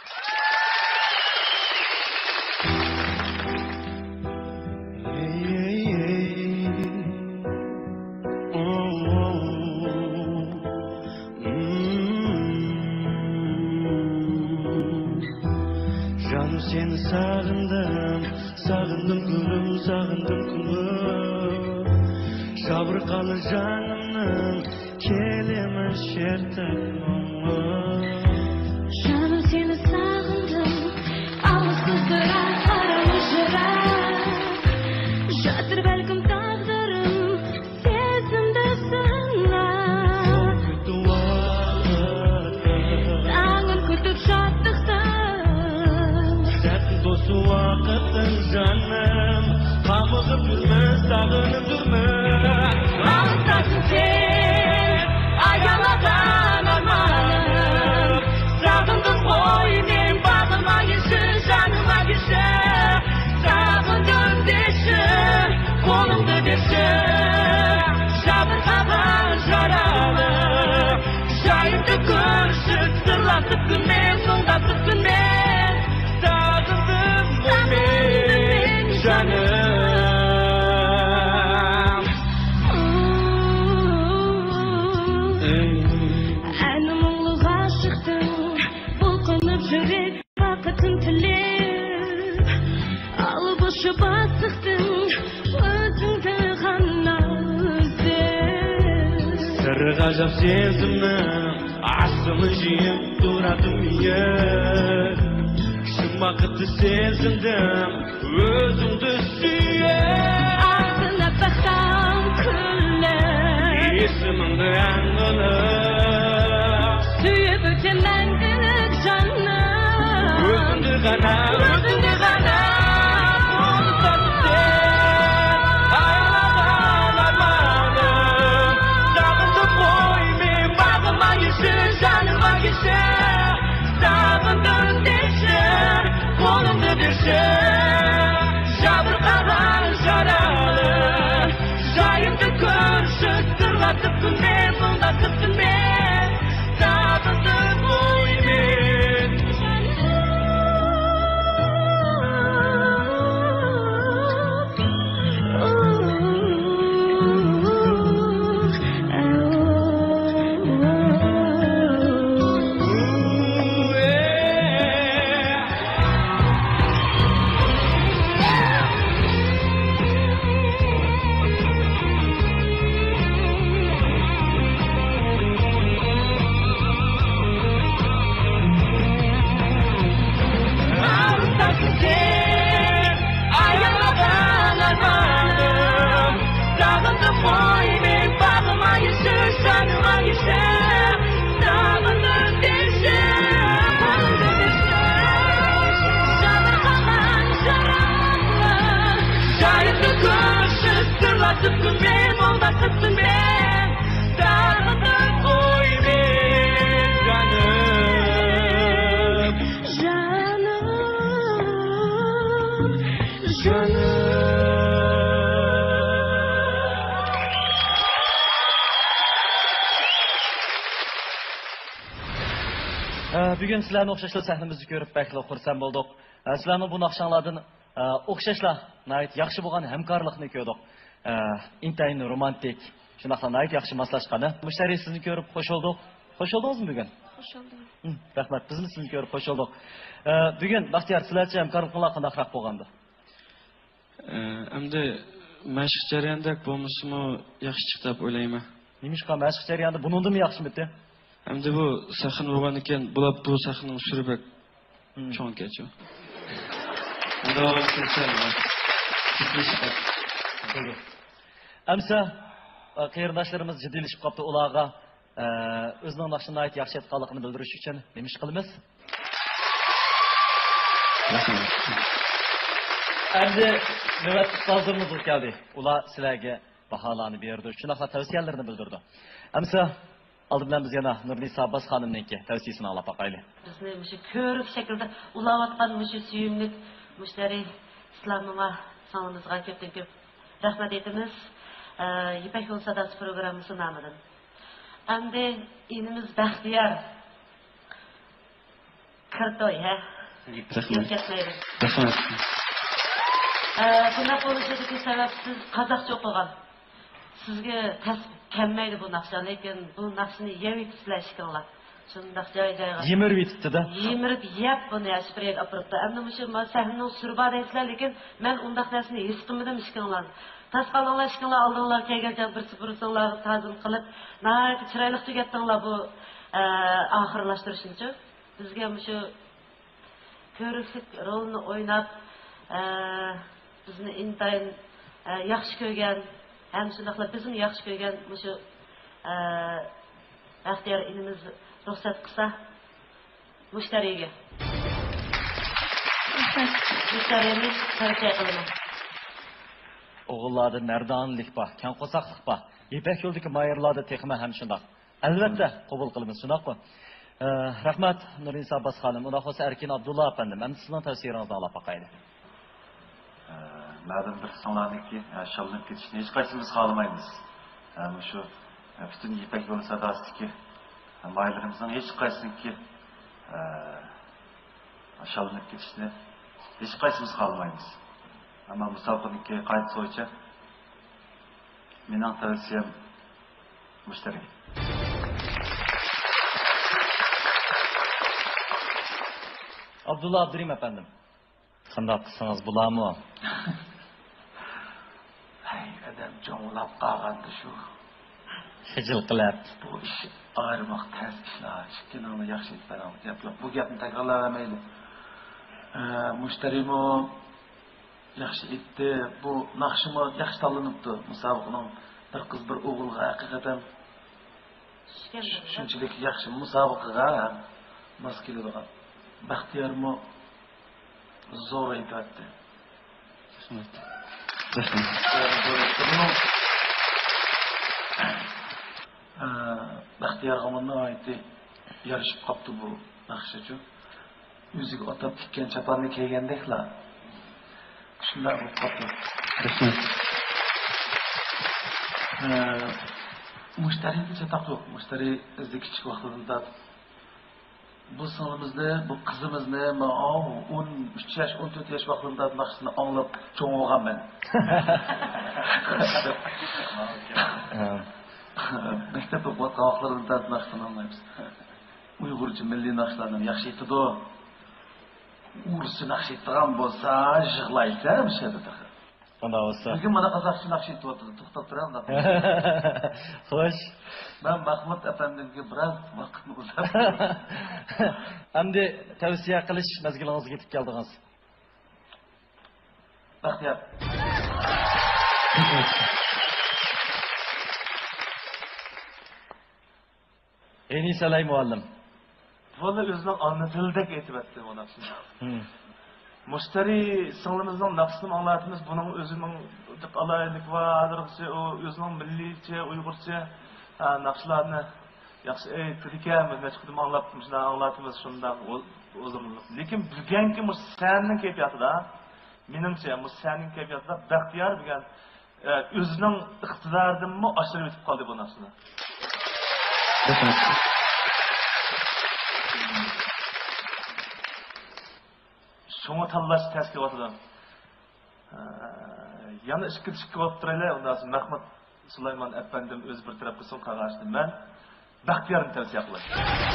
Canım seni sağındım, sağındım gülüm, sağındım kulum. Sabır kalır canımın, kelime şertim. Canım seni sağındım, ağızsız duran aramış yırar. Жатыр бәлкім тағдырым, сезімді сынар. Таңын күтіп жаттықтым. Сәттің досы уақыттың жаным, қамығып жүрмі, сағынып жүрмі. Алыстасың сен, аялаған арманым. Сағындым ғой мен бағыма келші, жаныма келші. Сағындым деші, қолымды берші. Жабырқаған жаралы, жайымды көрші. Сырласып күнмен, соңдасып күнмен. Сағындым ғой мен жаным. Әні мұңлы ғашықтың, бұлқынып жүрек бақытын тілеп. Алып ұшып асықтың, өзіңді ғана іздеп. Сыры ғажап сезімнің, Ağzımı jiyip duradım yer Kışın vakıtı sezindim Özümdü süyer Ağzına bakan küller İsmimdi yangılır Süyüp ötemendik canım Özümdü gana Sağımdan deşer, kolumda deşer Jabırqagan jaralı Jayımda körşük tırlatıptın ben, bundatıptın ben Sağımda boymen Tıpkın ben, onda tıpkın ben Dağıldım oy ben canım Bugün sizlerni o'xshashli sahnamizni ko'rib bakli xursand bo'ldik. Sizlarni bu naqshanglardan o'xshashla nayt yaxshi bo'lgan hamkorlikni ko'rdik. Intayin romantik, shunaqla nayt yaxshi moslashqani. Mushtariy sizni ko'rib xush bo'ldik. Xush bo'ldingizmi bugun? Xush bo'ldim. Rahmat, biz sizni ko'rib xush bo'ldik. Bugun Baxtiyor sizlarcha hamkorliklar qanaqroq bo'lgandi? Endi mashq jarayonidek bo'lmishmi yaxshi chiqdi deb o'ylayman. Nimishqa mashq jarayonida bunindimi yaxshimidi? Endi bu sahna bo'lgan ekan, bular bu sahnaning suribak cho'ng kechu. Endi Amsa qarindoshlarimiz jiddiylashiib qolibdi, ularga o'zining naqshini aytib yaxshi aytganligini bildirish uchun nima ish qilamiz? Endi navbat ustozlarimiz keldi. Ular sizlarga baholarni berdi, shunaqa tavsiyalarini bildirdi. Amsa aldı bilan biz yana Nurnisa Abbas xonimniki tavsiyasini olib boqaylik. Bizni shu ko'rik shaklda ulayotgan shu suyimli mushtariy islomga sonimizga ko'pdan ko'p rahmat aytamiz. Ipak yo'l sadasi programmasi nomidan. Endi inimiz Baxtiyor Kirtoy, ha? Rahmat. Bunaqa bo'lishidagi sabab siz qozoqcha o'qigan. Sizga kelmaydi bu naqsha, lekin bu naqshni yevib sizlashganlar. Shundaq joy-joyga. Yemirib yetibdi-da. Yemirib yeb buni yashpirib apiribdi. Endi shu sahnaning surba deysizlar, lekin men undaq narsani his qilmadim ishkanlar. Tasqalanglar ishkanlar oldinglar kelgancha bir-birsinglar ta'zim qilib, nayt chiroyli tugatdinglar bu oxirlashtirishni. Bizga shu ko'riklik rolni o'ynab, bizni intayin yaxshi ko'rgan, ham shundaqla bizni yaxshi ko'rgan shu Baxtiyor inimiz ruxsat qilsa mushtariyga. Mushtariyni tavsiya qilaman. O'g'illarda mardonlik bor, kang qo'saqlik bor. Ipak yo'ldagi mayirlarda texma ham shundoq. Albatta qabul qilamiz, shundaqmi? Rahmat Nurnisa Abbas xonim, unda xo'sa Erkin Abdulla apandim. Endi sizning tavsiyangizni olib boqaylik. Ma'lum bir sonlarniki shallanib ketishni hech qaysimiz xohlamaymiz. Shu butun Ipak yo'li sadosidagi maylarimizning hech qaysiniki shallanib ketishni hech qaysimiz xohlamaymiz. Ammo musobaqaniki qayt bo'yicha mening tavsiyam mushtariy. Abdulla Abdurim efendim. Qanday qilsangiz bo'ladimi? Hay, adam jonglab qolgandi shu. Xijil qilib. Bu ish ayırmak ters işler. Çıkkınağını yaxşı etmeden gap yok. Bu gapni takrarlamaydi. Müşterimi yaxşı etti. Bu naqshimi yaxshi tanlanibdi. Musobaqaning bir qiz bir o'g'ilga haqiqatan shunchalik yaxshi musobaqaga mos keladigan. Baxtiyormi zo'r aytadi. Baxtiyor G'amonning aytdi, yarışib qopti bu naqshachi. O'ziga otib tikkan chapanni kiygandeklar. Shunday bo'lib qopti. Mushtariga chataq yo'q. Mushtari bizga kichik vaqtida bu sonimizni, bu qizimizni 13 yosh, 14 yosh vaqtida naqshini anglab cho'ng olganman. Maktab o'qiyotgan vaqtlarida naqshini anglaymiz. Uyg'urcha milliy naqshlarni yaxshi aytadi. Uruscha naqsh aytgan bo'lsa, yig'laysa, o'shada. Unda bo'lsa. Bugun mana qozoqcha naqsh aytyapti, to'xtab turamiz. Xo'sh. Ben Mahmud efendimga biroz vaqtni uzatdim. Endi tavsiya qilish mazgilingizga yetib keldingiz. Baxtiyor. Eni Salay muallim. Valla o'zining ona tilidek aytib o'tdi bu naqshni. Mushtari singlimizning naqshini anglatimiz buning o'zining deb alaylik va hozircha o o'zining milliycha, uyg'urcha naqshlarni yaxshi aytadigan, nechqidim anglab, shunday anglatimiz shunday o'zimizlik. Lekin bilganki musanning kayfiyatida, meningcha musanning kayfiyatida Baxtiyor degan o'zining iqtidoridanmi oshirib o'tib qoldi bu naqshni. Şunu tanlash tashkilotidan yana ikki olib turaylik. Undan so'ng Mahmud Sulaymon efendim o'z bir tarafga so'ng qarashdi. Men Baxtiyorni tavsiya qilaman.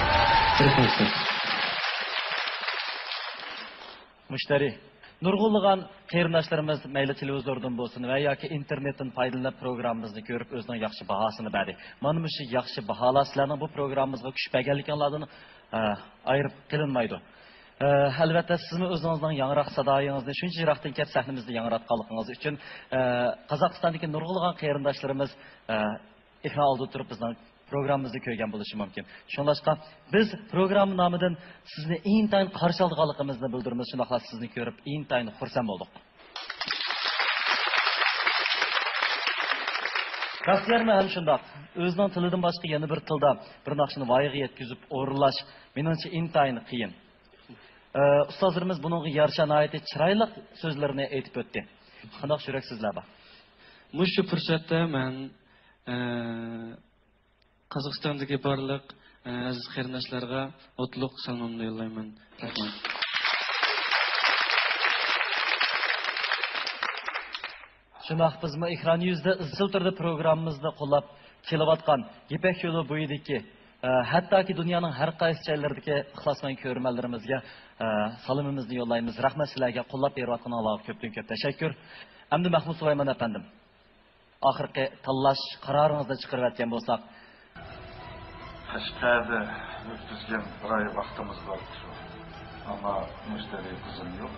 Mushtari nurg'unlagan qarindoshlarimiz mayli televizordan bo'lsin va yoki internetdan foydalanib programmamizni ko'rib o'zining yaxshi bahosini berdi. Mana shu yaxshi baholaslarning bu programmamizga kuch berganliklarini ayirib qilinmaydi. Albatta sizmi o'zingizning yangroq sadoyingizni shuncha yiroqdan kelib sahnamizda yangratganligingiz uchun Qozog'istondagi nurg'unlagan qarindoshlarimiz ekran oldida turib bizning programmamizni ko'rgan bo'lishi mumkin. Shunlashqa biz program nomidan sizni intayin qarshi olganligimizni bildiramiz. Shunaqla sizni ko'rib intayin xursand bo'ldik. Baxtiyormi ham shundoq. O'zining tilidan boshqa yana bir tilda bir naqshni voyaga yetkazib o'rinlash menimcha intayin qiyin. Ustozlarimiz buningga yarasha nihoyatda chiroyli so'zlarni aytib o'tdi. Qanday yuraksizlar bor? Shu fursatda men Qozog'istondagi barliq aziz qarindoshlarga o'tliq salomimni yo'llayman. Rahmat. Shundoq bizmi ekran yuzida izchil turda programmamizni qo'llab kelayotgan Ipak yo'li bo'yidagi hattoki dunyoning har qaysi joylaridagi ixlosmand ko'rmanlarimizga salomimizni yo'llaymiz. Rahmat sizlarga qo'llab berayotganlarga ko'pdan-ko'p tashakkur. Endi Mahmud Sulaymon efendim. Oxirgi tanlash qaroringizni chiqarib o'tgan bo'lsak, Qashqarda o'tkazgan bir oy vaqtimiz bor shu. Ammo mushtari qizim yo'q.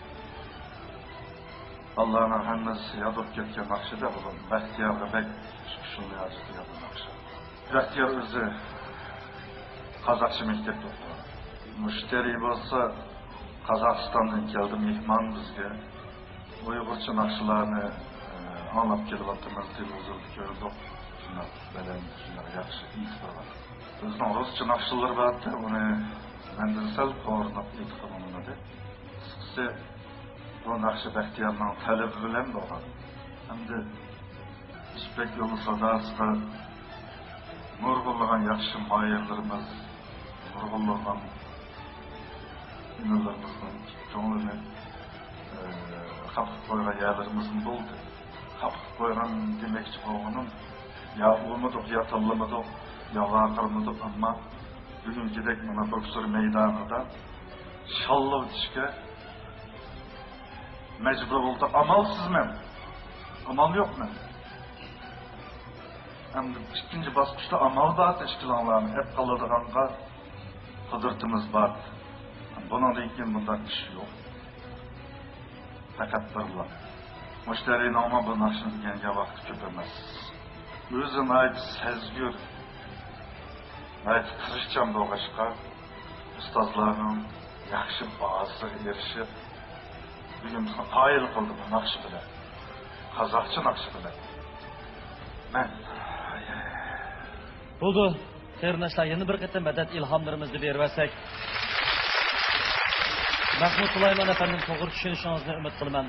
Allohning hammasi yodib ketgan maqsada bo'lib, Baxtiyorga bek shunday arziydi naqsh. Baxtiyor o'zi Qozog'cha maktabda o'qidi. Mushtari bo'lsa Qozog'istondan keldi mehmon bizga. Uyg'urcha naqshlarni anglab kelyapmiz deb o'zimiz ko'rdik. Shunday bilan shunday yaxshi inspiratsiya. Bizning ruscha naqshlar borda, uni mendan sal qo'rqib aytganimda. Qisqasi bu naqsh Baxtiyorning talabi bilan bo'lgan. Hamda Ipak yo'li sadosiga nurg'unlagan yaxshi moyillarimiz, nurg'unlagan inanlarımızın çoğunluğunu kapıp koygan yerlerimizin buldu. Kapıp koygan demekçi olduğunun ya olmadık, ya tanlamadık, ya vakırmadık ama bugün gidek bana boksör meydanında şallı bitişke mecbur olduk. Amalsız men. Amal yok men. Hem de ikinci basmışta amalda teşkilanlarını hep kalıdığanға kudurtumuz var. Bunun da ilkin bundan iş yok. Fakat birla. Müşterinin ama bu nakşın genge vakti köpemez. Özün ait sezgür, ait Hristiyan doğaşka, ustazlarının yakşı bazı erişip, bugün hayır kıldı bu nakşı bile. Kazakçı nakşı bile. Ben... Buldu. Qarindoshlar, yana bir qatam madad ilhomlarimizni bervasak. Mahmud Sulaymon afandim to'g'ri tushunishingizni umid qilaman.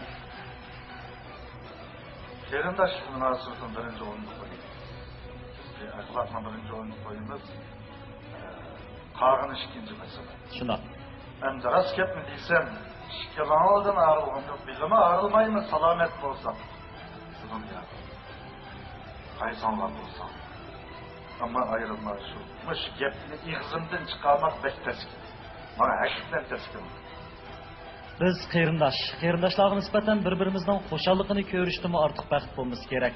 Qarindosh munosabatini birinchi o'ringa qo'ying. Axloqni birinchi o'ringa qo'yamiz. Qag'inish ikkinchi masala. Shundoq. Endi rost gapmi desam, ikkalangdan ayrılg'im yo'q. Bilimi ayrılmaymiz, salomat bo'lsak. Dunyo. Qaysanlar bo'lsa. Ama ayrılma şu. Mış gapni ig'zimdan chiqarmoq bek tashkil. Mana haqiqatan tashkil. Biz qarindoshlarga nisbatan bir-birimizning xo'shalligini ko'rishdimi ortiq baxt bo'lmamiz kerak.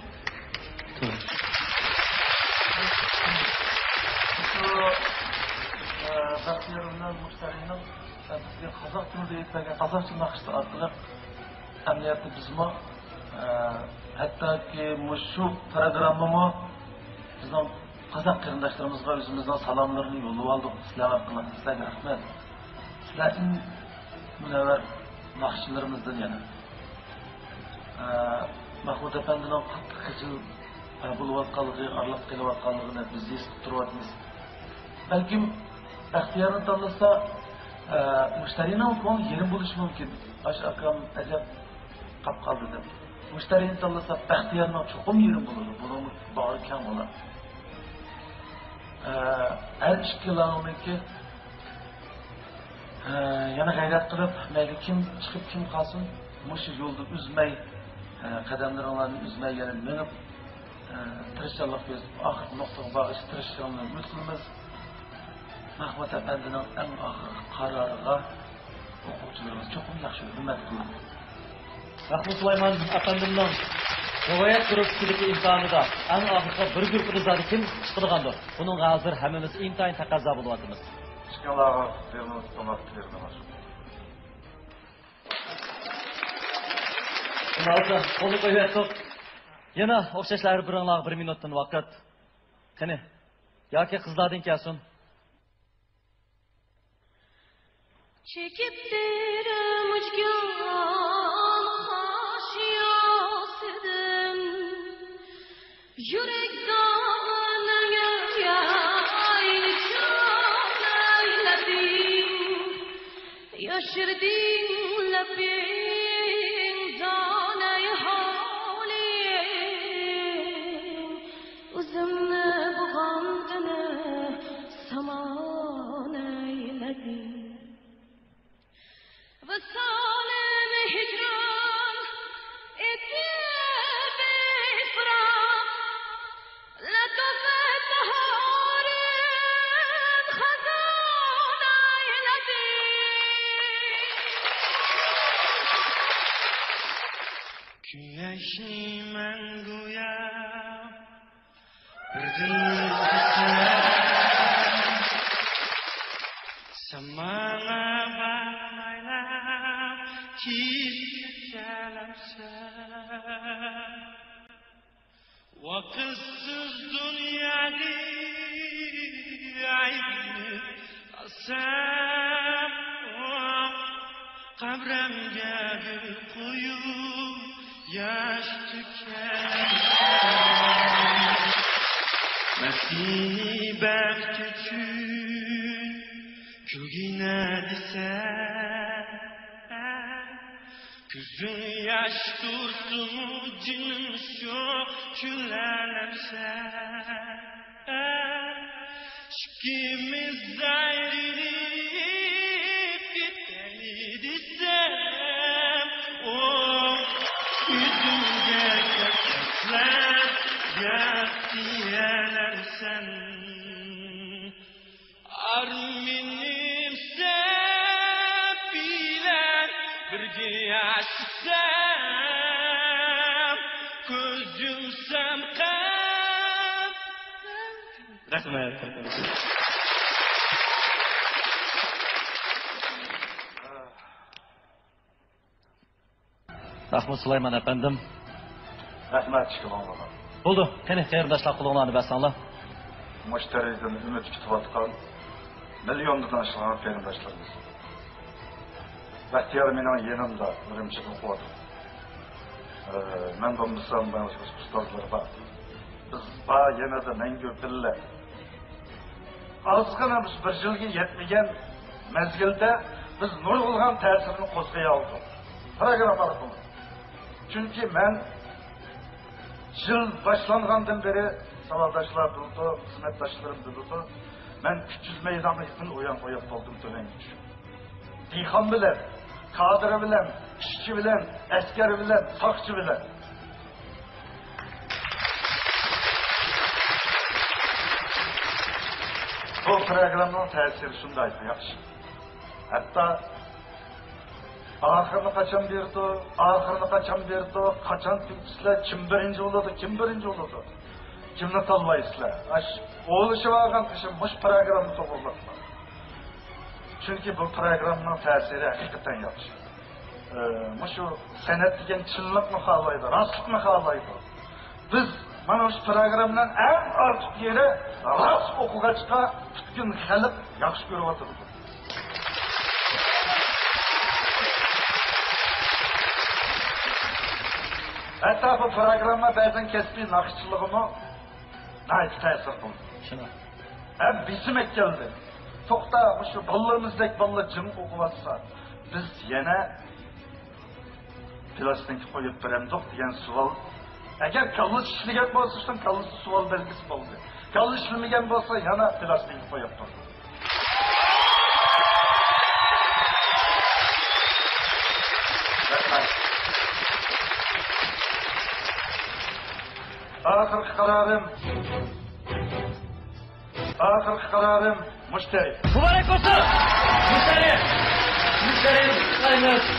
Baxtiyorlar mushtariylar bizga qozoq tilida aytgan qozog'cha naqshlar orqali hamiyatni bizmi hattoki shu programmami bizning qozoq qarindoshlarımızga o'zimizning salomlarini yo'llab oldik. Sizlar orqali sizlarga rahmat. Sizlar munavvar naqshchilarimizdan yana. Mahmud afandining qattiq qizil bo'layotganligi, aralab kelayotganligini biz eshitib turyapmiz. Balkim ixtiyorni tanlasa mushtariyning fon yerim bo'lishi mumkin. Ash akam ajab qolib qoldi deb. Mushtariyni tanlasa baxtiyorning cho'qim yerim bo'ladi. Buning bori kam bo'ladi. Her ikkilaniki yana gayret qilib, mayli kim chiqib kim qolsin, mushu yo'lda uzmay, qadamlarini uzmay yana minib, tirishchilik ko'rsatib, oxir nuqtaga bag'ishlashni umid qilamiz. Mahmud afandining eng oxirgi qaroriga o'quvchilarimiz cho'qim yaxshi hurmat qilamiz. Mahmud Sulaymon afandimning rivoyat guruhidagi imkonida eng oxirgi bir guruh rizodi kim chiqadigandir. Buning hozir hammamiz intayin taqozo bo'lyapmiz. Chiqanlarga bermiz, to'liq bermiz. Nalsa, qo'lni qo'yaylik. Yana o'xshashlar biringlar 1 minutdan vaqt. Qani, yoki qizlardan kelsin. Çekip derim uçgan haşiyasıdım Yürek dağına yaylı çağlayladım Yaşırdın labin zanay halim Uzumni buğandını saman eyledim وصالم هجران اتياب افراق لطفت نهار خزان عيلتي Güneşi men go'yo bir samana bakmaylar kelamsan vakitsiz dünyada aybni alsam qabrimga gul qo'yib yosh to'kar nasibat uchun kulgina desam ko'zim yosh tursin jinim shu kunlarsan ikkimiz ayrilib ketaylik desam yuzimga taklab yaxshiyalarsan arminim sen bilan birga yashasam ko'z yumsam qab Rahmat. Rahmat Sulayman efendim. Rahmat Şıkılan bana. Bo'ldi, qani qarindoshlar quloqlarni basanglar. Müşteriden ümit kütüvatkan milyondan aşılan qarindoshlarimiz. Bahtiyar mening yanımda, Ürümçi'de okudu. Men bo'lmasam, ustozlar bor. Biz yana da mengü billa. Azgina biz bir yilga yetmagan mezgilda biz nurg'ulg'an ta'sirini qo'zg'ay oldik. Program orqali. Chunki men yil boshlangandan beri savoldoshlar bo'ldi, xizmatdoshlarim bo'ldi. Men 300 maydonga yaqin o'yan qo'yib qoldim to'langiz. Dehqon bilan, kadr bilan, ishchi bilan, askar bilan, soqchi bilan. Bu programning ta'siri shunday yaxshi. Hatto oxirini qachon berdi, qachon sizlar kim birinchi bo'ladi, kimni tanlaysizlar. Olishib olgan kishim bu programni to'g'riladi. Chunki bu programning ta'siri haqiqatan yaxshi. Shu san'at degan chinlikni xohlaydi, rostlikni xohlaydi. Biz mana shu programdan eng ortiq yeri rost o'qig'achqa butun xalq yaxshi ko'ryapti. Hatta bu programma ba'zan kasbiy naqshchiligimi nayt ta'sir qildi. Shuna. Ham bizim keldi. To'xta, shu bolalarimizdek bolalar jim o'qiyotsa, biz yana plastik qo'yib beramiz degan savol. Agar kallis ishlagan bo'lsa, shundan kallis savol belgisi bo'ldi. Kallis ishlamagan bo'lsa, yana plastik qo'yib turdi. Ahir kararım müşteri. Mübarek olsun! Müşteri! Sayınız!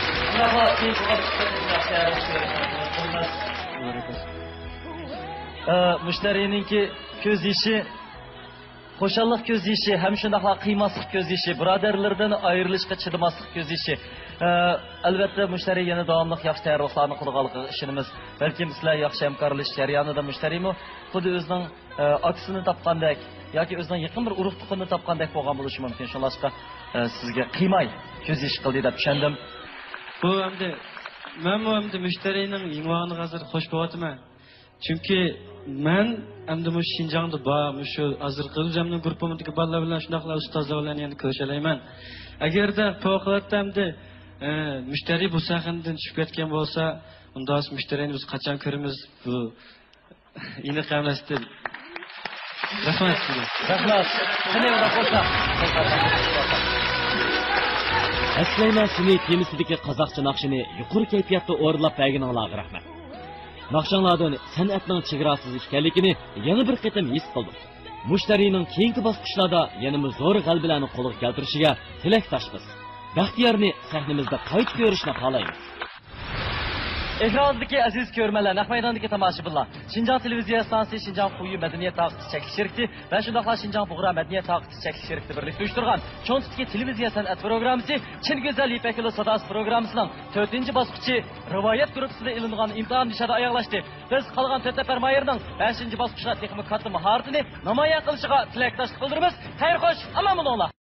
Müşterininki ko'z ishi, xo'shallik ko'z ishi, ham shundoqla qiymaslik ko'z ishi, birodarlardan ayrilishga chidamaslik ko'z ishi. Albatta müşteri yana davomli yaxshi tayyorgarliklarni qilganligi ishimiz. Balki sizlar yaxshi hamkorlik jarayonida müşterimi xuddi o'zining aksini topgandek yoki o'zining yaqin bir urug' tuqini topgandek bo'lgan bo'lishi mumkin. Shunlashqa sizga qiymay ko'z ish qildi deb tushundim. Bu hamda müşterining ying'og'ini hozir xush bo'lyapman. Chunki men hamda bu Shinjongda bor, shu hozirgi o'zimning guruhimdagi bolalar bilan shunaqla ustozlar bilan endi ko'rishalayman. Agarda favoqatlamda müşteri bu sahndan tushib ketgan bo'lsa, unda müşterini biz qachon ko'ramiz? Bu iniq emasdi. Rahmat sizga. Rahmat. Qanday bo'lsa. Aslayman seni temisidagi qozoqcha naqshini yuqori kayfiyatda o'rlab berganinglarga rahmat. Naqshanglardan san'atning chegarasiz ekanligini yana bir qatam his qildim. Mushtarining keyingi bosqichlarda yanada zo'r g'albalarni qo'lga keltirishiga tilakdoshmiz. Baxtiyorni sahnamizda qayta ko'rishni xohlaymiz. Ekrandagi aziz ko'rmalar, naq maydondagi tomoshabinlar, Shinjong televiziya stansiyasi Shinjong quyi madaniyat taqdis cheklik shirkati va shundaqla Shinjong Bug'ra madaniyat taqdis cheklik shirkati birlikda uyushtirgan cho'nchitki televiziya san'at programmasi Chin go'zal Ipak yo'li sadasi programmasining 4-bosqichi rivoyat guruhida ilingan imtihon nishada oyoqlashdi. Biz qolgan 4 nafar mayirning 5-bosqichda texnik katta mahoratini namoyon qilishiga tilakdoshlik bildiramiz. Xayr xo'sh, omon bo'linglar.